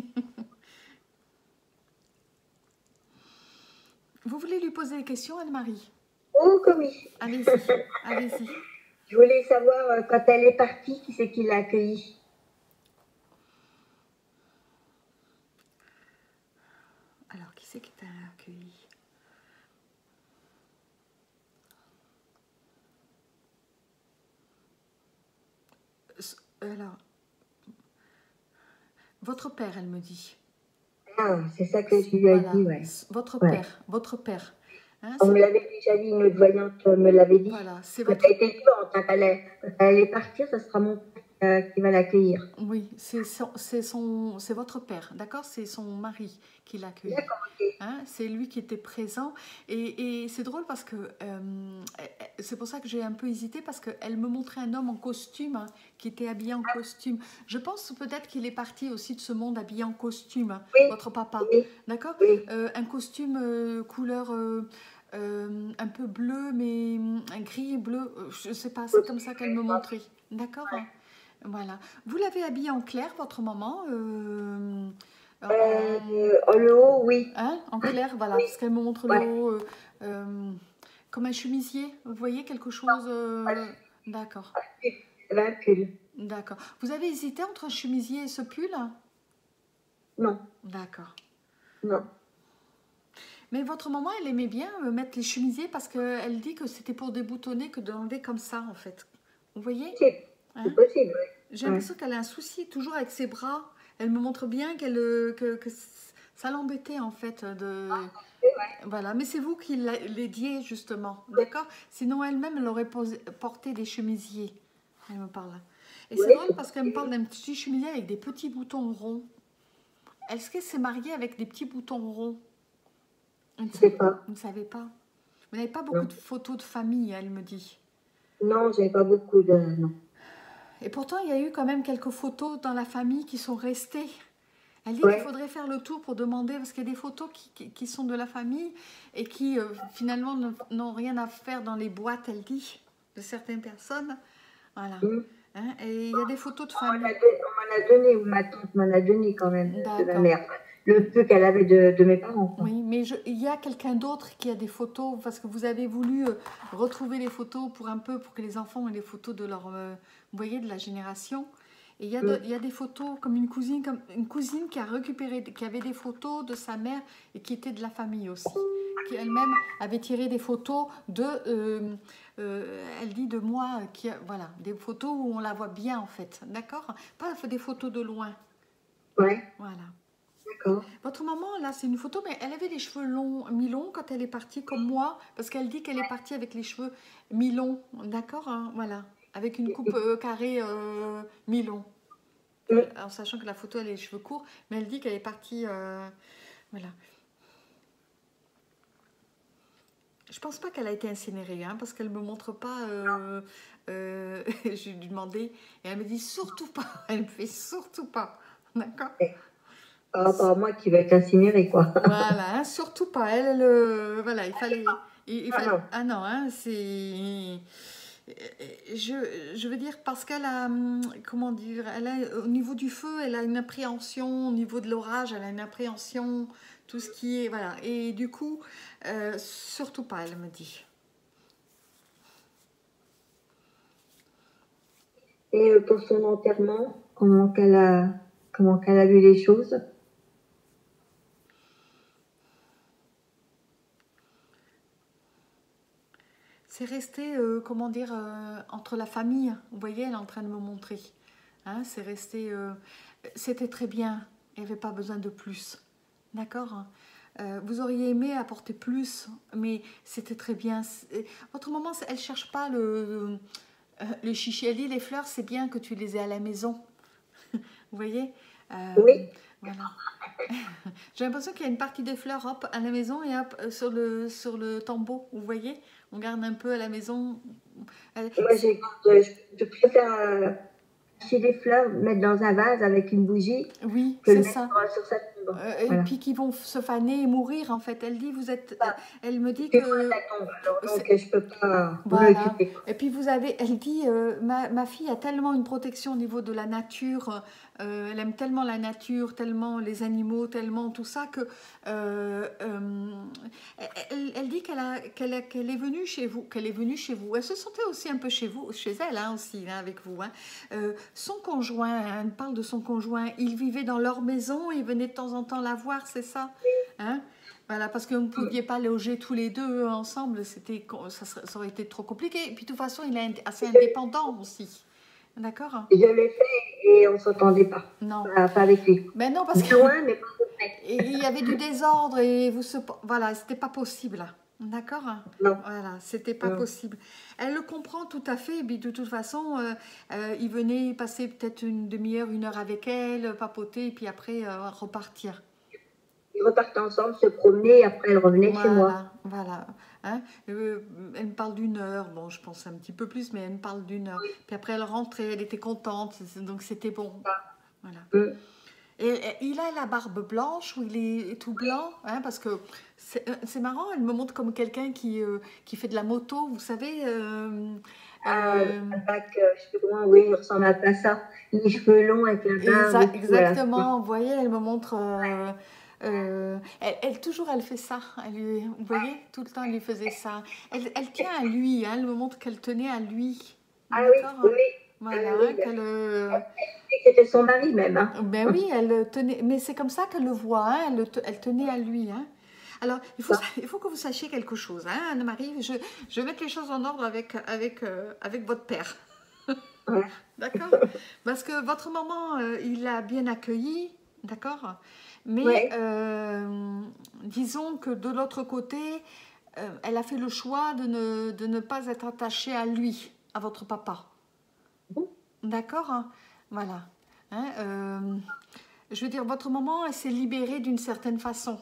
Vous voulez lui poser des questions, Anne-Marie? Oh, que oui. Allez-y, allez-y. Je voulais savoir, euh, quand elle est partie, qui c'est qui l'a accueillie? Alors, qui c'est qui t'a accueilli? S- Alors, votre père, elle me dit. Ah, c'est ça que je lui ai Voilà, dit, ouais. s- votre Ouais. père, votre père. Hein, On me c'est, l'avait déjà dit, une autre voyante me l'avait dit. voilà, c'est Quand votre. elle était vivante, hein, quand elle, est- quand elle allait partir, ce sera mon père euh, qui va l'accueillir. Oui, c'est son, c'est son, c'est votre père, d'accord? C'est son mari qui l'accueille. D'accord, ok. Hein, c'est lui qui était présent. Et, et c'est drôle parce que euh, c'est pour ça que j'ai un peu hésité parce qu'elle me montrait un homme en costume, hein, qui était habillé en costume. Je pense peut-être qu'il est parti aussi de ce monde habillé en costume, hein, Oui, votre papa. oui, D'accord? oui. Euh, un costume euh, couleur euh, euh, un peu bleu, mais hum, un gris et bleu. euh, Je sais pas, c'est comme ça qu'elle me montrait. D'accord? Hein. Voilà. Vous l'avez habillé en clair, votre maman euh, en, Euh, en le haut, oui. hein, en clair, voilà, Oui, parce qu'elle me montre le ouais. haut euh, euh, comme un chemisier. Vous voyez quelque chose euh, d'accord, Elle avait un pull. d'accord. Vous avez hésité entre un chemisier et ce pull? Non, D'accord. non. Mais votre maman, elle aimait bien euh, mettre les chemisiers parce qu'elle dit que c'était pour déboutonner que d'enlever comme ça, en fait. Vous voyez? C'est Hein? c'est possible, oui. J'ai Ouais. l'impression qu'elle a un souci toujours avec ses bras. Elle me montre bien qu'elle, euh, que, que ça l'embêtait, en fait, de... C'est vrai. Voilà, mais c'est vous qui l'a- l'aidiez justement, d'accord? Sinon elle-même, elle aurait posé- porté des chemisiers. Elle me parle. Et Oui, c'est drôle c'est parce qu'elle me parle possible. d'un petit chemisier avec des petits boutons ronds. Est-ce qu'elle s'est mariée avec des petits boutons ronds? Vous ne Je sais savez, pas. vous ne savez pas. Vous n'avez pas beaucoup Non. de photos de famille, elle me dit. Non, j'avais pas beaucoup de. Non. Et pourtant, il y a eu quand même quelques photos dans la famille qui sont restées. Elle dit qu'il Ouais. faudrait faire le tour pour demander, parce qu'il y a des photos qui, qui- qui sont de la famille et qui euh, finalement ne- n'ont rien à faire dans les boîtes, elle dit, de certaines personnes. Voilà. Hmm. Hein, et il y a des photos de On m'en famille. a, don- on m'en a donné, ou ma tante m'en a donné quand même, de, de ma D'accord. mère. Le peu qu'elle avait de, de mes parents, quoi. Oui, mais je- il y a quelqu'un d'autre qui a des photos, parce que vous avez voulu euh, retrouver les photos pour un peu, pour que les enfants aient les photos de leur, euh, vous voyez, de la génération. Et il y a, de- Hmm. il y a des photos comme une cousine, comme une cousine qui a récupéré, qui avait des photos de sa mère et qui était de la famille aussi, qui elle-même avait tiré des photos de, euh, euh, elle dit de moi, qui, a- voilà, des photos où on la voit bien en fait, d'accord? Pas des photos de loin, Ouais, voilà. d'accord. Votre maman, là, c'est une photo, mais elle avait les cheveux longs, mi-longs quand elle est partie, comme moi, parce qu'elle dit qu'elle est partie avec les cheveux mi-longs, d'accord, hein, voilà, avec une coupe euh, carrée euh, mi-long, Hmm. en sachant que la photo, elle a les cheveux courts, mais elle dit qu'elle est partie, euh, voilà. Je pense pas qu'elle a été incinérée, hein, parce qu'elle me montre pas. Euh, euh, je lui ai demandé, et elle me dit surtout pas. Elle me fait surtout pas, d'accord. Par rapport à moi qui va être incinérée, quoi. Voilà, hein, surtout pas. Elle, elle, euh, voilà, il fallait, il, il Ah fallait. non. Ah non, hein, c'est. Je, je veux dire parce qu'elle a, hum, comment dire, elle a au niveau du feu, elle a une appréhension, au niveau de l'orage, elle a une appréhension, tout ce qui est, voilà. Et du coup, euh, surtout pas, elle me dit. Et euh, pour son enterrement, comment qu'elle a, comment qu'elle a vu les choses? C'est resté, euh, comment dire, euh, entre la famille. Vous voyez, elle est en train de me montrer. Hein, c'est resté, euh, c'était très bien. Il n'y avait pas besoin de plus. D'accord. Euh, vous auriez aimé apporter plus, mais c'était très bien. C'est- Votre maman, c'est- elle cherche pas le, euh, le chichi. Elle dit les fleurs, c'est bien que tu les aies à la maison. Vous voyez. Euh, Oui, voilà. J'ai l'impression qu'il y a une partie des fleurs hop, à la maison et hop, euh, sur le, sur le tombeau. Vous voyez. On garde un peu à la maison. Euh, moi j'ai, je, je préfère euh, acheter des fleurs, mettre dans un vase avec une bougie, Oui, que le c'est mettre ça. sur sur sa tombe. Euh, et Voilà. puis qui vont se faner et mourir, en fait. Elle dit, vous êtes... euh, Bah, Elle me il dit fait froid que... sa tombe, alors donc c'est- euh, je peux pas m'en Voilà. occuper, quoi. Et puis vous avez, elle dit, euh, ma, ma fille a tellement une protection au niveau de la nature, euh, elle aime tellement la nature, tellement les animaux, tellement tout ça que euh, euh, elle, elle dit qu'elle a- qu'elle a- qu'elle est venue chez vous, qu'elle est venue chez vous. Elle se sentait aussi un peu chez vous, chez elle hein, aussi, hein, avec vous. Hein. Euh, son conjoint, hein, elle parle de son conjoint, il vivait dans leur maison, il venait de temps en temps la voir, c'est ça hein voilà, parce que vous ne pouviez pas loger tous les deux ensemble, c'était, ça, serait- ça aurait été trop compliqué. Et puis de toute façon, il est assez indépendant aussi. D'accord. Je l'ai fait et on s'entendait pas. Non. Pas, pas avec lui. Ben non, parce De que loin, mais pas de près. et il y avait du désordre et vous se... Voilà, c'était pas possible. D'accord. Non. Voilà, c'était pas Non. possible. Elle le comprend tout à fait. Et puis de toute façon, euh, euh, il venait passer peut-être une demi-heure, une heure avec elle, papoter, et puis après euh, repartir. Ils repartaient ensemble, se promener, et après elle revenait Voilà, chez moi. voilà. Hein euh, elle me parle d'une heure, bon, je pense un petit peu plus, mais elle me parle d'une heure. Puis après, elle rentrait, elle était contente, donc c'était bon. Voilà. Mm. Et, et il a la barbe blanche ou il est tout blanc, hein, parce que c'est c'est marrant, elle me montre comme quelqu'un qui, euh, qui fait de la moto, vous savez. Euh, Ah, euh, un bac, euh, je sais pas comment, oui, il ressemble un peu à ça. Les cheveux longs avec la barbe exa- et tout, voilà. exactement, vous voyez, elle me montre. euh, euh, elle, elle, toujours, elle fait ça. Elle lui, vous voyez, tout le temps, elle lui faisait ça. Elle, elle tient à lui, hein, elle me montre qu'elle tenait à lui. Ah oui, D'accord. oui, oui. Voilà, Ah oui, qu'elle. euh, c'était son mari même. Hein. Ben oui, elle tenait, mais c'est comme ça qu'elle le voit, hein, elle, le te- elle tenait à lui. Hein. Alors, il faut, Ça. il faut que vous sachiez quelque chose, hein, Anne-Marie. Je, je vais mettre les choses en ordre avec, avec, euh, avec votre père. Ouais. D'accord. Parce que votre maman, euh, il l'a bien accueilli, d'accord. Mais Ouais. euh, disons que de l'autre côté, euh, elle a fait le choix de ne, de ne pas être attachée à lui, à votre papa. Bon. D'accord. Hein. Voilà. Hein, euh, je veux dire, votre maman, elle s'est libérée d'une certaine façon.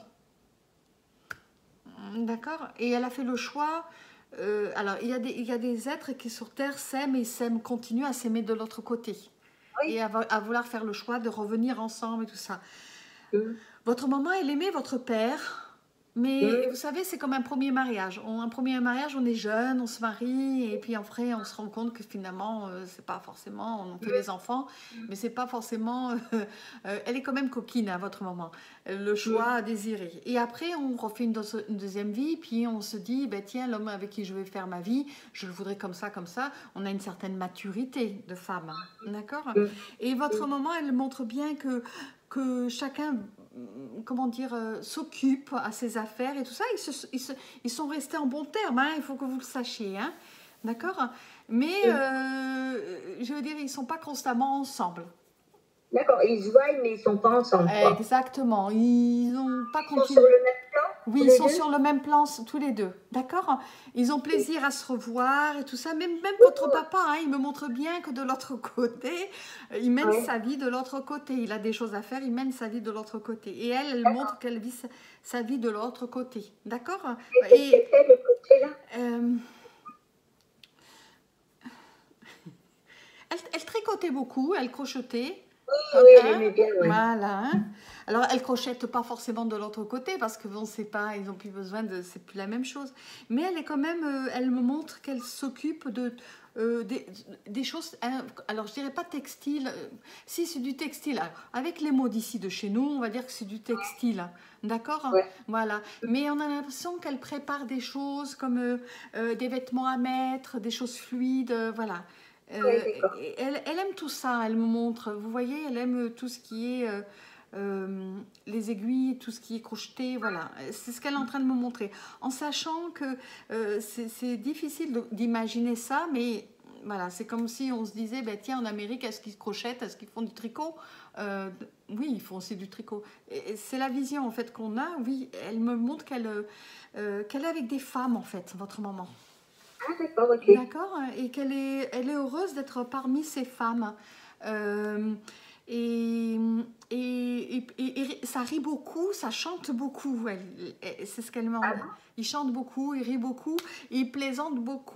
D'accord. Et elle a fait le choix. euh, alors, il y, a des, il y a des êtres qui sur Terre s'aiment et s'aiment, continuent à s'aimer de l'autre côté. Oui. Et à, à vouloir faire le choix de revenir ensemble et tout ça. Mm. Votre maman, elle aimait votre père. Mais Mm. vous savez, c'est comme un premier mariage. On, un premier mariage, on est jeune, on se marie, et puis après, on se rend compte que finalement, euh, c'est pas forcément, on fait des enfants, mais c'est pas forcément. euh, euh, elle est quand même coquine, hein, votre maman. Euh, Le choix désiré. Et après, on refait une, deux- une deuxième vie, puis on se dit, ben tiens, l'homme avec qui je vais faire ma vie, je le voudrais comme ça, comme ça. On a une certaine maturité de femme, d'accord. Mm. Et votre maman, elle montre bien que que chacun, comment dire, euh, s'occupe à ses affaires et tout ça. Ils, se, ils, se, ils sont restés en bons termes, hein, il faut que vous le sachiez. Hein, d'accord. Mais, euh, je veux dire, ils ne sont pas constamment ensemble. D'accord, ils se voient, mais ils ne sont pas ensemble. Quoi. Exactement. Ils n'ont pas Ils sont continué. sur le même plan. Oui, tous ils les sont deux sur le même plan, tous les deux. D'accord. Ils ont plaisir à se revoir et tout ça. Même, même votre papa, hein, il me montre bien que de l'autre côté, il mène Ouais. sa vie de l'autre côté. Il a des choses à faire, il mène sa vie de l'autre côté. Et elle, elle D'accord. montre qu'elle vit sa, sa vie de l'autre côté. D'accord. Et qu'est-ce Et qu'elle fait de ce côté-là? euh, elle, elle tricotait beaucoup, elle crochetait. Oui, oui, elle Hein, aimait bien, ouais. voilà. Hein. Alors, elle crochette pas forcément de l'autre côté parce que bon, c'est pas, ils ont plus besoin de, c'est plus la même chose. Mais elle est quand même, euh, elle me montre qu'elle s'occupe de euh, des, des choses. Hein, alors, je dirais pas textile. euh, si c'est du textile, alors, avec les mots d'ici de chez nous, on va dire que c'est du textile. Hein, d'accord. Ouais. Voilà. Mais on a l'impression qu'elle prépare des choses comme euh, euh, des vêtements à mettre, des choses fluides, euh, voilà. Euh, Ouais, d'accord. et elle, elle aime tout ça, elle me montre. Vous voyez, elle aime tout ce qui est euh, euh, les aiguilles, tout ce qui est crocheté, voilà. C'est ce qu'elle est en train de me montrer. En sachant que euh, c'est c'est difficile de- d'imaginer ça, mais voilà, c'est comme si on se disait, ben, tiens, en Amérique, est-ce qu'ils crochettent, est-ce qu'ils font du tricot? Euh, Oui, ils font aussi du tricot. Et c'est la vision en fait qu'on a. Oui, elle me montre qu'elle euh, qu'elle est avec des femmes en fait, votre maman. Ah, d'accord, ok. D'accord, et qu'elle est, elle est heureuse d'être parmi ces femmes. Euh, et, et, et, et- et ça rit beaucoup, ça chante beaucoup. Elle- elle- c'est ce qu'elle m'a. Ah bon? Il chante beaucoup, il rit beaucoup, il plaisante beaucoup.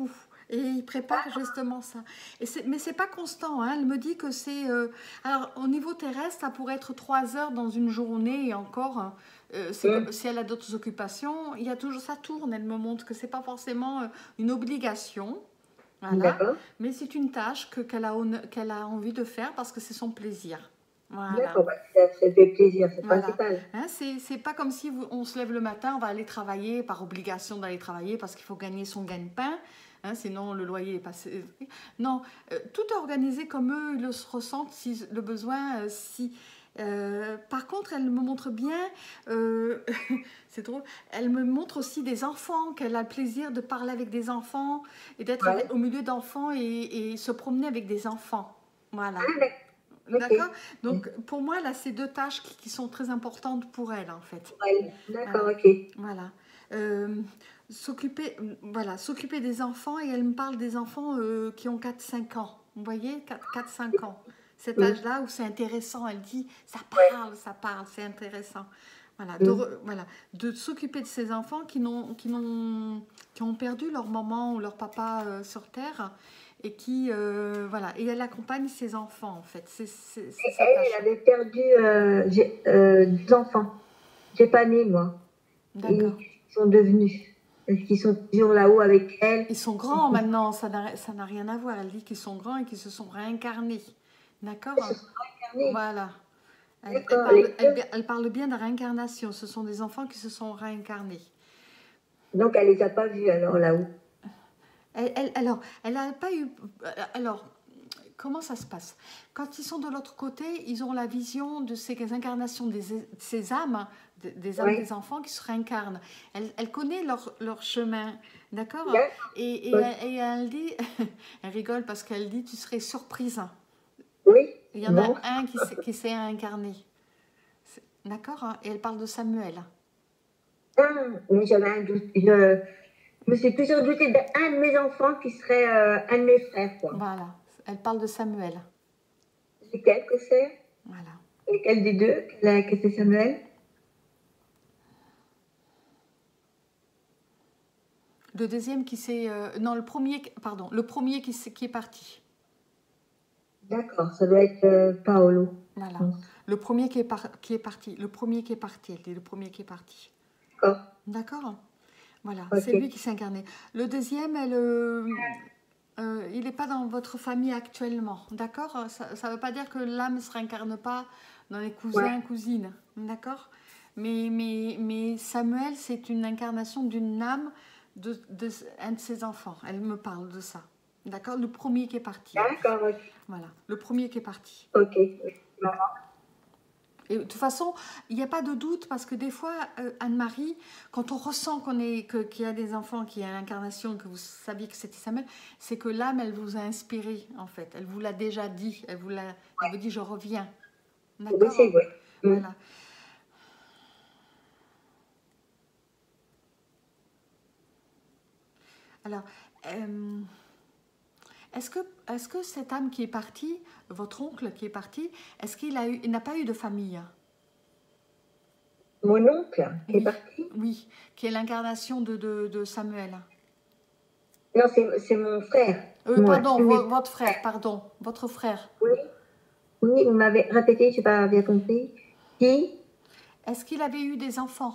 Et il prépare justement ça. Et mais c'est pas constant, hein. Elle me dit que c'est... Euh, alors, au niveau terrestre, ça pourrait être trois heures dans une journée et encore, euh, c'est Hum, comme, si elle a d'autres occupations, il y a toujours... Ça tourne, elle me montre que c'est pas forcément euh, une obligation, voilà, d'accord. mais c'est une tâche que, qu'elle a, qu'elle a envie de faire parce que c'est son plaisir. Voilà. D'accord, bah, ça, ça fait plaisir, c'est le Voilà. principal. Hein, c'est, c'est pas comme si vous- on se lève le matin, on va aller travailler par obligation d'aller travailler parce qu'il faut gagner son gagne-pain. Hein, sinon, le loyer est passé. Non, euh, tout est organisé comme eux ils le ressentent, si le besoin. euh, si, euh, par contre, elle me montre bien, euh, c'est drôle, elle me montre aussi des enfants, qu'elle a le plaisir de parler avec des enfants et d'être Ouais. avec- au milieu d'enfants et, et se promener avec des enfants. Voilà. Ah, d'accord. D'accord. Ok. Donc, pour moi, là, c'est deux tâches qui, qui sont très importantes pour elle, en fait. Ouais, d'accord, Voilà. ok. Voilà. Euh, s'occuper, voilà, s'occuper des enfants, et elle me parle des enfants euh, qui ont quatre cinq ans. Vous voyez, quatre cinq ans. Cet Hum, âge-là où c'est intéressant, elle dit, ça ouais. parle, ça parle, c'est intéressant. Voilà, de, Hum, re- voilà, de s'occuper de ces enfants qui, n'ont, qui, n'ont, qui ont perdu leur maman ou leur papa euh, sur Terre et qui, euh, voilà, et elle accompagne ses enfants en fait, c'est, c'est, c'est sa Elle, tâche. elle avait perdu euh, j'ai- euh, deux enfants. J'ai pas né, moi. Et D'accord. qu'est-ce qu'ils sont devenus? Est-ce qu'ils sont toujours là-haut avec elle? Ils sont Est-ce grands qu'ils maintenant, ça n'a, ça n'a rien à voir. Elle dit qu'ils sont grands et qu'ils se sont réincarnés. D'accord. se sont incarnés? Voilà. Elle, elle D'accord, parle, les elle, deux. elle parle bien de réincarnation. Ce sont des enfants qui se sont réincarnés. Donc, elle les a pas vus alors là-haut. Elle, elle- alors, elle n'a pas eu. Alors, comment ça se passe? Quand ils sont de l'autre côté, ils ont la vision de ces incarnations, des, ces âmes, des, des âmes Ouais. des enfants qui se réincarnent. Elle, elle connaît leur, leur chemin, d'accord. D'accord. Et, et, Ok. elle- et elle dit, elle rigole parce qu'elle dit, tu serais surprise. Oui. Il y en a Bon. un qui, s'est- qui s'est incarné, C'est- d'accord. Hein. Et elle parle de Samuel. Ah, mais j'avais un doute. Je, je me suis toujours douté d'un de mes enfants qui serait euh, un de mes frères, quoi. Voilà, elle parle de Samuel. Lequel que c'est? Voilà. Lequel des deux? La- Que c'est Samuel? Le deuxième qui s'est, euh, non, le premier, pardon, le premier qui, s'est- qui est parti. D'accord, ça doit être euh, Paolo. Je Voilà. pense. Le premier qui est, par- qui est parti. Le premier qui est parti. Elle dit le premier qui est parti. D'accord. D'accord. Voilà, c'est Ok. lui qui s'est incarné. Le deuxième, elle, euh, euh, il n'est pas dans votre famille actuellement. D'accord. Ça ne veut pas dire que l'âme ne se réincarne pas dans les cousins, Ouais. cousines. D'accord. Mais, mais, mais Samuel, c'est une incarnation d'une âme de, de un de ses enfants. Elle me parle de ça. D'accord. Le premier qui est parti, elle dit. D'accord, ok. Voilà. Le premier qui est parti. Ok. Maman. Et de toute façon, il n'y a pas de doute parce que des fois, euh, Anne-Marie, quand on ressent qu'on est, que, qu'il y a des enfants, qu'il y a l'incarnation, que vous saviez que c'était Samuel, c'est que l'âme, elle vous a inspiré en fait. Elle vous l'a déjà dit. Elle vous, l'a, elle vous dit, je reviens. Oui, c'est D'accord. vrai. Mm. Voilà. Alors, euh, est-ce que, est-ce que cette âme qui est partie, votre oncle qui est parti, est-ce qu'il a eu, il n'a pas eu de famille? Mon oncle qui est Oui, parti? oui, qui est l'incarnation de, de, de Samuel. Non, c'est c'est mon frère. Euh, Moi, pardon, un de mes vo- votre frère, frères. pardon, votre frère. Oui, oui, vous m'avez répété, je n'ai pas bien compris. Qui? Est-ce qu'il avait eu des enfants?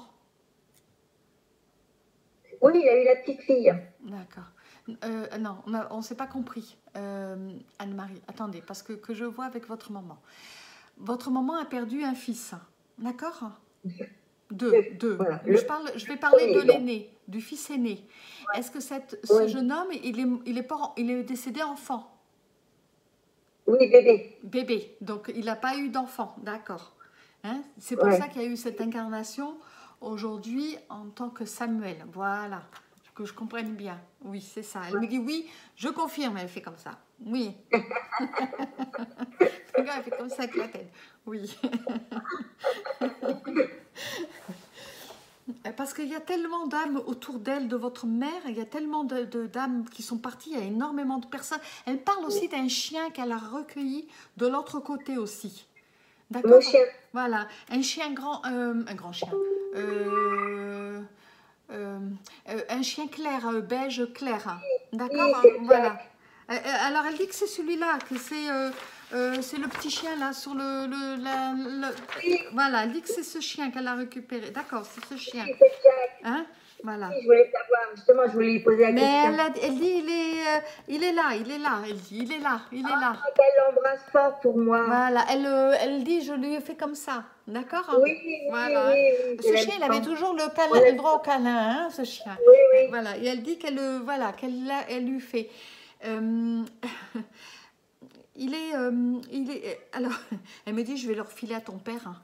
Oui, il a eu la petite fille. D'accord. Euh, non, on ne s'est pas compris, euh, Anne-Marie. Attendez, parce que, que je vois avec votre maman. Votre maman a perdu un fils, d'accord? Deux, Le- deux. Voilà, Je, le parle, je vais parler de premier, donc. l'aîné, du fils aîné. Est-ce que cette, ce Oui, jeune homme, il est, il est, pas, il est décédé enfant, oui, bébé. bébé, donc il n'a pas eu d'enfant, d'accord. Hein? C'est pour ça Ouais. qu'il y a eu cette incarnation aujourd'hui en tant que Samuel. Voilà, que je comprenne bien. Oui, c'est ça. Elle me dit oui, je confirme. Elle fait comme ça. Oui. Regarde, elle fait comme ça avec la tête. Oui. Parce qu'il y a tellement d'âmes autour d'elle, de votre mère, il y a tellement de, de- d'âmes qui sont parties, il y a énormément de personnes. Elle parle aussi d'un chien qu'elle a recueilli de l'autre côté aussi. Mon D'accord? chien. Voilà, un chien grand, euh, un grand chien. Euh, euh, euh, un chien clair, euh, beige clair. D'accord? Oui, c'est Voilà. Jack. Euh, euh, alors, elle dit que c'est celui-là, que c'est euh, euh, c'est le petit chien là sur le... le, la- le- Oui, Voilà, elle dit que c'est ce chien qu'elle a récupéré. D'accord, c'est ce chien. oui, c'est Jack. Hein? Voilà. Oui, je voulais savoir, justement, je voulais lui poser la Mais question. elle, a- elle dit, il est, euh, il est là, il est là. Elle dit, il est là, il est là. Ah, qu'elle l'embrasse fort pour moi. Voilà, elle, euh, elle dit, je lui ai fait comme ça. D'accord? Oui, oui, oui, Voilà. oui, je Ce l'aime chien, il avait tant. toujours le, On câlin- le l'aime droit au tant. câlin, hein, ce chien. Oui, Euh, oui. Voilà. Et elle dit qu'elle euh, voilà, qu'elle l'a- elle lui fait. Euh, il est, euh, il est. Alors, elle me dit, je vais le refiler à ton père. Hein.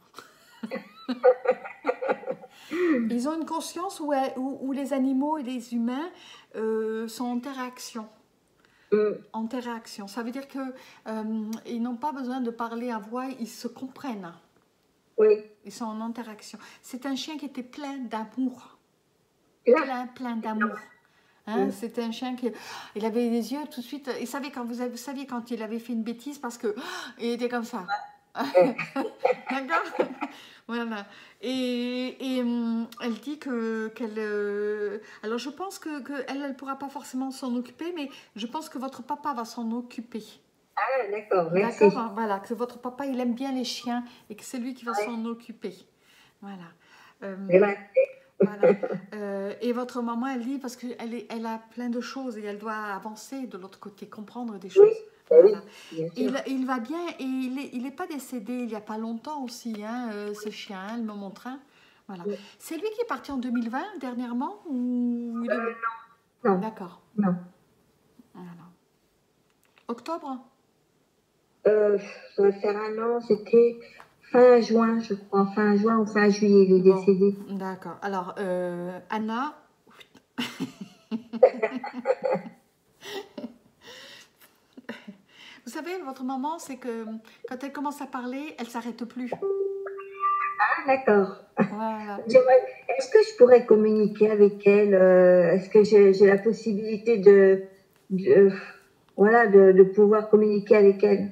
Ils ont une conscience où, où, où les animaux et les humains euh, sont en interaction. Mm, Interaction. Ça veut dire que euh, ils n'ont pas besoin de parler à voix, ils se comprennent. oui. Ils sont en interaction. C'est un chien qui était plein d'amour. Là, Plein, plein d'amour. Hein, mm. c'était un chien qui il avait les yeux tout de suite. Il savait quand vous, avez, vous saviez quand il avait fait une bêtise parce que il était comme ça. D'accord. Voilà. Et, et hum, elle dit que qu'elle. euh, alors je pense que, que elle, elle pourra pas forcément s'en occuper, mais je pense que votre papa va s'en occuper. Ah, d'accord, D'accord, merci. hein, voilà, que votre papa il aime bien les chiens et que c'est lui qui va Ouais, s'en occuper. Voilà. Euh, eh ben, voilà. Euh, et votre maman, elle dit, parce qu'elle est, elle a plein de choses et elle doit avancer de l'autre côté, comprendre des oui, choses. ben oui, Voilà. bien sûr. Il, il va bien et il n'est il est pas décédé il n'y a pas longtemps aussi, hein, euh, ce chien, hein, elle me montre un. Voilà. Mm. C'est lui qui est parti en deux mille vingt dernièrement ou il est... Non, D'accord. non. Voilà. Octobre? Euh, ça va faire un an, c'était fin juin, je crois, fin juin ou fin juillet, il est Bon, décédé. d'accord. Alors, euh, Anna, vous savez, votre maman, c'est que quand elle commence à parler, elle s'arrête plus. Ah, d'accord. Voilà. J'aimerais- Est-ce que je pourrais communiquer avec elle? euh, Est-ce que j'ai j'ai la possibilité de, de- voilà, de, de pouvoir communiquer avec elle?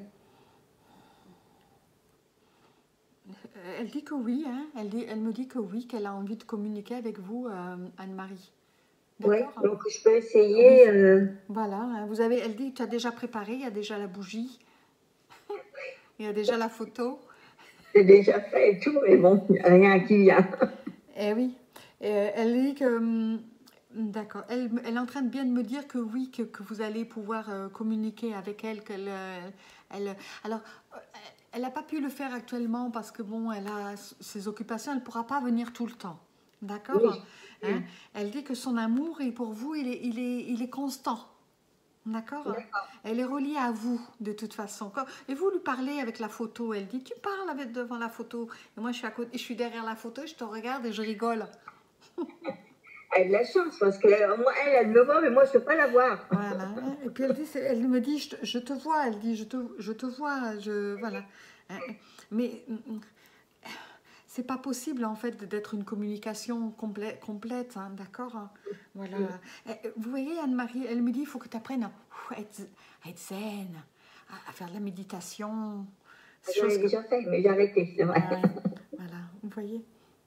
Euh, Elle dit que oui, hein. Elle, dit, elle me dit que oui, qu'elle a envie de communiquer avec vous, euh, Anne-Marie. Oui, D'accord? donc je peux Oui, essayer. euh, voilà. Hein. Vous avez, elle dit, tu as déjà préparé, il y a déjà la bougie, il y a déjà la photo. J'ai déjà fait et tout, mais bon, y a rien qui vient. Eh oui. Euh, elle dit que... hum, d'accord. Elle, elle est en train de bien de me dire que oui, que, que vous allez pouvoir euh, communiquer avec elle. Qu'elle, euh, elle, alors, euh, elle n'a pas pu le faire actuellement parce que, bon, elle a s- ses occupations, elle ne pourra pas venir tout le temps. D'accord? Oui. Hein? Elle dit que son amour, et pour vous, il est, il est, il est constant. D'accord? D'accord. Elle est reliée à vous, de toute façon. Quand- Et vous lui parlez avec la photo. Elle dit, tu parles avec, devant la photo. Et moi, je suis, à côté, je suis derrière la photo, je te regarde et je rigole. Elle a de la chance parce que euh, moi, elle, elle me voit, mais moi, je ne peux pas la voir. Voilà. Et puis elle, dit, c'est- elle me dit, je te, je te vois. Elle dit, je te, je te vois. Je, voilà. Hein, mais mm, mm, c'est pas possible, en fait, d'être une communication complète, complète hein, d'accord? Hein. Voilà. Eh, Vous voyez, Anne-Marie, elle me dit, il faut que tu apprennes à à être, à être zen, à, à faire de la méditation. Ces J'en ai choses que... déjà fait, mais j'ai arrêté, c'est vrai. Ouais, voilà, vous voyez.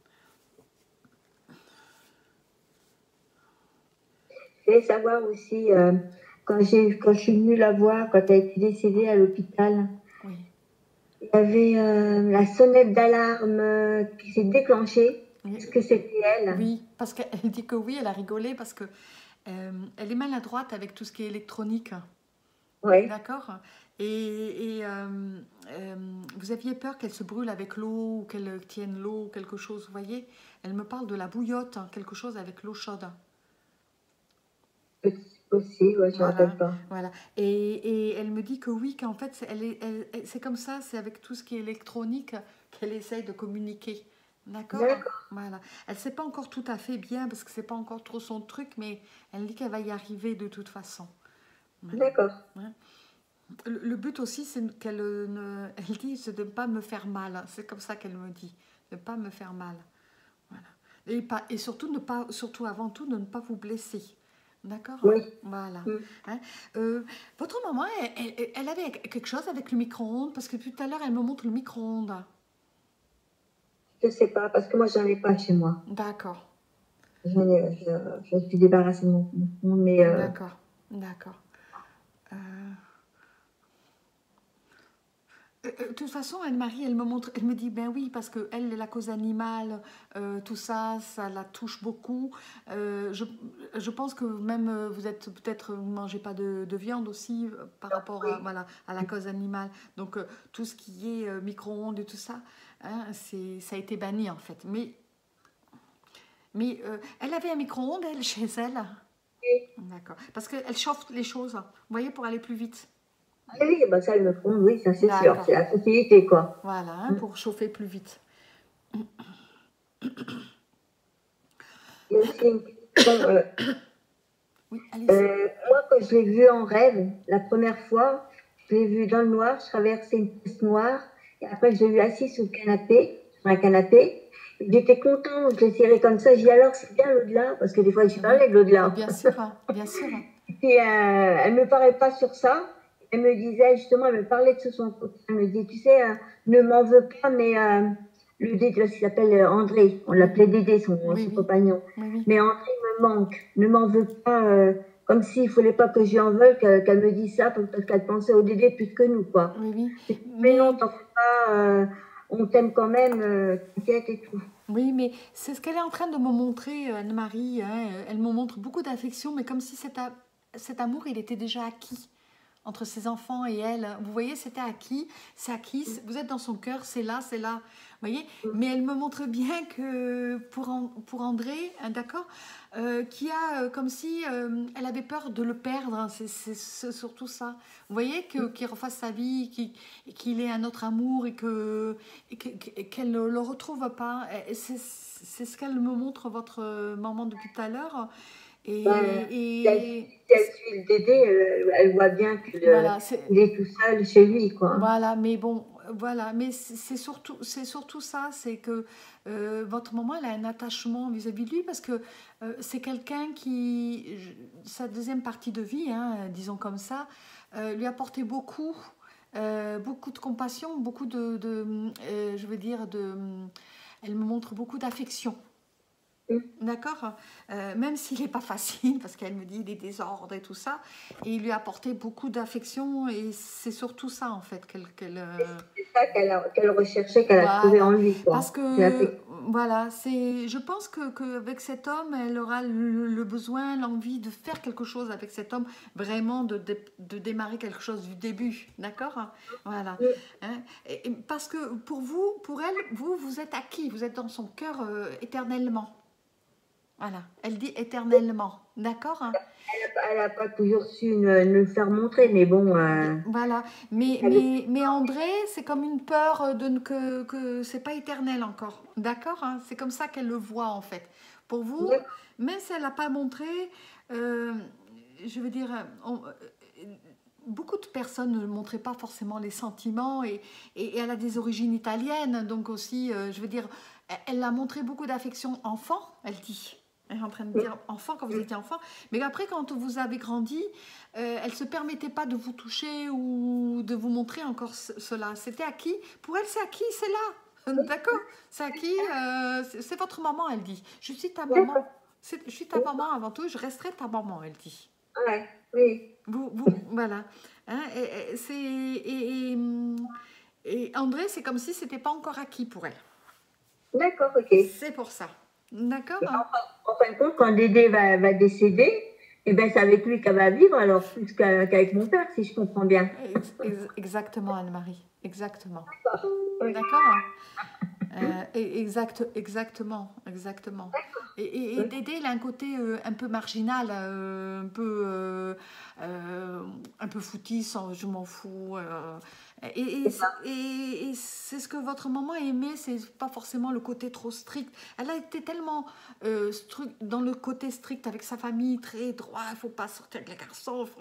Je voulais savoir aussi, euh, quand, j'ai, quand je suis venue la voir, quand elle a été décédée à l'hôpital, Oui. il y avait euh, la sonnette d'alarme euh, qui s'est déclenchée. Oui, Est-ce que c'était elle? oui, parce qu'elle dit que oui, elle a rigolé parce que euh, elle est maladroite avec tout ce qui est électronique. Oui. D'accord? Et, et, euh, euh, vous aviez peur qu'elle se brûle avec l'eau ou qu'elle tienne l'eau ou quelque chose, vous voyez? Elle me parle de la bouillotte, hein, quelque chose avec l'eau chaude. C'est possible, ouais, je ne me Voilà, rappelle pas. voilà. Et, et elle me dit que oui, qu'en fait, c'est elle est, elle- elle- c'est comme ça, c'est avec tout ce qui est électronique qu'elle essaye de communiquer. D'accord? D'accord, Voilà. Elle ne sait pas encore tout à fait bien parce que c'est pas encore trop son truc, mais elle dit qu'elle va y arriver de toute façon. Voilà. d'accord. Ouais. Le, le but aussi, c'est qu'elle ne, elle dit, c'est de ne pas me faire mal. C'est comme ça qu'elle me dit, de ne pas me faire mal. Voilà. Et, pas, et surtout, ne pas, surtout avant tout, de ne pas vous blesser. D'accord? Oui. Voilà. Mm. Hein? Euh, votre maman, elle, elle, elle avait quelque chose avec le micro-ondes parce que tout à l'heure, elle me montre le micro-ondes. Je ne sais pas, parce que moi, j'en ai pas chez moi. D'accord. je, je, je suis débarrassée de mon mon mais euh, D'accord, d'accord. Euh, euh, euh, de toute façon, Anne-Marie, elle me montre, elle me dit, ben oui, parce que elle, la cause animale, euh, tout ça, ça la touche beaucoup. Euh, je, je pense que même euh, vous êtes peut-être, vous mangez pas de, de viande aussi euh, par rapport à, oui. voilà, à la cause animale. Donc euh, tout ce qui est euh, micro-ondes et tout ça, hein, c'est, ça a été banni en fait. Mais, mais euh, elle avait un micro-ondes, elle, chez elle. D'accord. Parce qu'elle chauffe les choses, vous voyez, pour aller plus vite. Ah oui, bah ça, ils me font, oui, ça c'est sûr, D'accord. c'est la facilité, quoi. Voilà, hein, Mm. pour chauffer plus vite. Il y a aussi une question, euh, Oui, allez-y. euh, moi, quand je l'ai vu en rêve, la première fois, je l'ai vu dans le noir, je traversais une pièce noire, et après je l'ai vu assis sur le canapé, sur un canapé. J'étais contente, je l'ai serré comme ça, j'ai dit alors c'est bien l'au-delà, parce que des fois je Oui, parlais de l'au-delà. bien sûr, hein, bien sûr. Hein. Et puis, euh, elle me parlait pas sur ça, elle me disait justement, elle me parlait de son côté, elle me dit, tu sais, euh, ne m'en veux pas, mais euh, le Dédé, il s'appelle euh, André, on Oui, l'appelait Dédé, son, oui, son oui, compagnon. oui, oui. Mais André me manque, ne m'en veux pas, euh, comme s'il fallait pas que je lui en veuille, qu'elle qu'elle me dise ça, parce qu'elle pensait au Dédé plus que nous, quoi. Oui, oui. Mais mais non, Mais, t'en fais pas, euh, on t'aime quand même, euh, t'inquiète et tout. oui, mais c'est ce qu'elle est en train de me montrer, euh, Anne-Marie. Hein. Elle me montre beaucoup d'affection, mais comme si cet, a- cet amour, il était déjà acquis entre ses enfants et elle. Vous voyez, c'était acquis, c'est acquis, c'est- vous êtes dans son cœur, c'est là, c'est là. Vous voyez, mais elle me montre bien que pour, An- pour André, hein, d'accord, euh, qui a euh, comme si euh, elle avait peur de le perdre, hein, c'est c'est- c'est surtout ça. Vous voyez, que, qu'il refasse sa vie, qu'il qu'il ait un autre amour et que et que- que- qu'elle ne le retrouve pas. Et C'est c'est ce qu'elle me montre, votre euh, maman, depuis tout à l'heure. Ben, si elle, Et, et si elle suit le Dédé, elle, elle voit bien qu'il euh, voilà, c'est il est tout seul chez lui, quoi. voilà, mais bon, euh, voilà, mais c'est c'est surtout, c'est surtout ça, c'est que euh, votre maman, elle a un attachement vis-à-vis de lui parce que euh, c'est quelqu'un qui, je- sa deuxième partie de vie, hein, disons comme ça, euh, lui a apporté beaucoup, euh, beaucoup de compassion, beaucoup de, de, euh, je veux dire, de, elle me montre beaucoup d'affection. Mm. D'accord. Euh, même s'il n'est pas facile, parce qu'elle me dit des désordres et tout ça, et il lui a apporté beaucoup d'affection, et c'est surtout ça, en fait, qu'elle... qu'elle, euh, C'est ça qu'elle a- qu'elle recherchait, qu'elle a trouvé en Voilà. lui, Parce quoi. C'est que, l'affection. voilà, c'est... Je pense que, qu'avec cet homme, elle aura le, le besoin, l'envie de faire quelque chose avec cet homme, vraiment de, de, de démarrer quelque chose du début. D'accord. Voilà. Mm. Hein. Et- et parce que pour vous, pour elle, vous, vous êtes acquis, vous êtes dans son cœur euh, éternellement. Voilà, elle dit éternellement, d'accord? Hein. Elle n'a pas toujours su ne, ne le faire montrer, mais bon, Bien, euh, voilà, mais, elle est- mais, mais André, c'est comme une peur de ne- que, que c'est pas éternel encore, d'accord? Hein. C'est comme ça qu'elle le voit en fait. Pour vous, même si elle n'a pas montré, euh, je veux dire, on- euh, beaucoup de personnes ne montraient pas forcément les sentiments et, et- et elle a des origines italiennes, donc aussi, euh, je veux dire, elle elle a montré beaucoup d'affection enfant, elle dit. Elle est en train de dire enfant quand vous étiez enfant, mais après quand vous avez grandi, euh, elle ne se permettait pas de vous toucher ou de vous montrer encore ce- cela. C'était acquis. Pour elle, c'est acquis, c'est là. D'accord. C'est acquis. euh, c'est c'est votre maman, elle dit. Je suis ta D'accord. maman. C'est- Je suis ta maman avant tout. Je resterai ta maman, elle dit. Ouais, oui. Vous, vous, voilà. Hein, et, et c'est, et, et, hum, et André, c'est comme si c'était pas encore acquis pour elle. D'accord, ok. C'est pour ça. D'accord. Mais en, en fin de compte, quand Dédé va, va décéder, eh ben, c'est avec lui qu'elle va vivre, alors plus qu'à- qu'avec mon père, si je comprends bien. Ex- ex- Exactement, Anne-Marie. Exactement. Oui. D'accord. Euh, et- exact, exactement, exactement. Et, et, et Dédé, il a un côté euh, un peu marginal, euh, un peu, euh, euh, un peu foutiste, en je m'en fous. euh. et et, c'est- et- et c'est ce que votre maman aimait, c'est pas forcément le côté trop strict. Elle a été tellement euh, stru- dans le côté strict avec sa famille, très droit, il faut pas sortir avec les garçons, faut...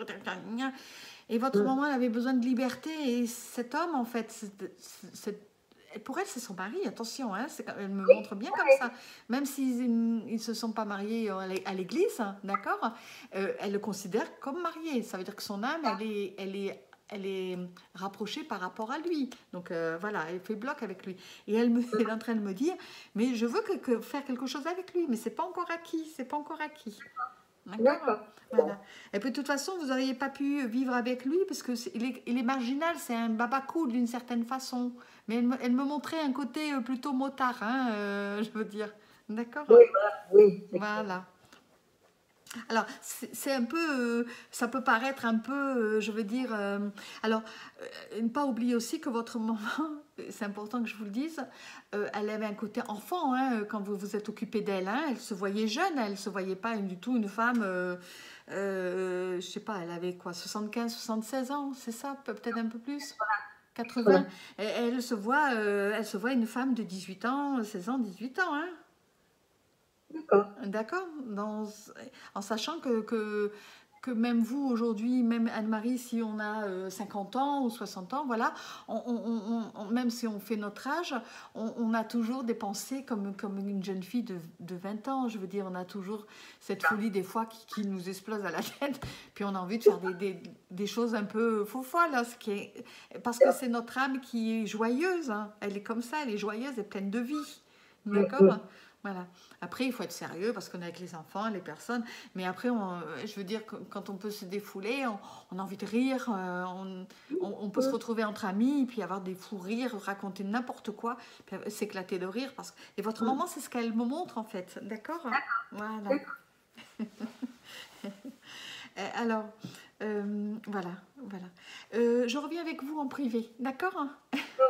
Et votre Mm. maman, elle avait besoin de liberté, et cet homme, en fait, c'est- c'est- et pour elle, c'est son mari, attention, hein, c'est- elle me montre bien comme ça. Même s'ils ne se sont pas mariés euh, à l'é- à l'église, hein, d'accord, euh, elle le considère comme marié. Ça veut dire que son âme, elle est, elle est elle est rapprochée par rapport à lui. Donc euh, voilà, elle fait bloc avec lui. Et elle, me, elle est en train de me dire, mais je veux que, que faire quelque chose avec lui, mais c'est pas encore acquis, c'est pas encore acquis. D'accord. D'accord. Voilà. Et puis de toute façon, vous n'auriez pas pu vivre avec lui parce que est, il, est, il est marginal, c'est un babacou d'une certaine façon. Mais elle me, elle me montrait un côté plutôt motard, hein, euh, je veux dire. D'accord. Oui, voilà. Oui, voilà. Alors, c'est un peu, euh, ça peut paraître un peu, euh, je veux dire, euh, alors, euh, ne pas oublier aussi que votre maman, c'est important que je vous le dise, euh, elle avait un côté enfant, hein, quand vous vous êtes occupé d'elle, hein, elle se voyait jeune, elle ne se voyait pas du tout une femme, euh, euh, je sais pas, elle avait quoi, soixante-quinze, soixante-seize ans, c'est ça, peut-être un peu plus quatre-vingts, elle, elle, se voit, euh, elle se voit une femme de dix-huit ans, seize ans, dix-huit ans, hein. D'accord. D'accord. En sachant que, que, que même vous, aujourd'hui, même Anne-Marie, si on a euh, cinquante ans ou soixante ans, voilà, on, on, on, même si on fait notre âge, on, on a toujours des pensées comme, comme une jeune fille de, de vingt ans. Je veux dire, on a toujours cette folie des fois qui, qui nous explose à la tête. Puis on a envie de faire des, des, des choses un peu faux folles. Hein, ce qui est, parce que c'est notre âme qui est joyeuse. Hein. Elle est comme ça, elle est joyeuse, elle est pleine de vie. D'accord ? Voilà. Après, il faut être sérieux parce qu'on est avec les enfants, les personnes. Mais après, on, je veux dire, quand on peut se défouler, on, on a envie de rire, euh, on, on, on peut se retrouver entre amis, puis avoir des fous rires, raconter n'importe quoi, puis s'éclater de rire. Parce que... Et votre maman, c'est ce qu'elle me montre, en fait. D'accord ? Voilà. Alors, euh, voilà. voilà. Euh, je reviens avec vous en privé. D'accord ?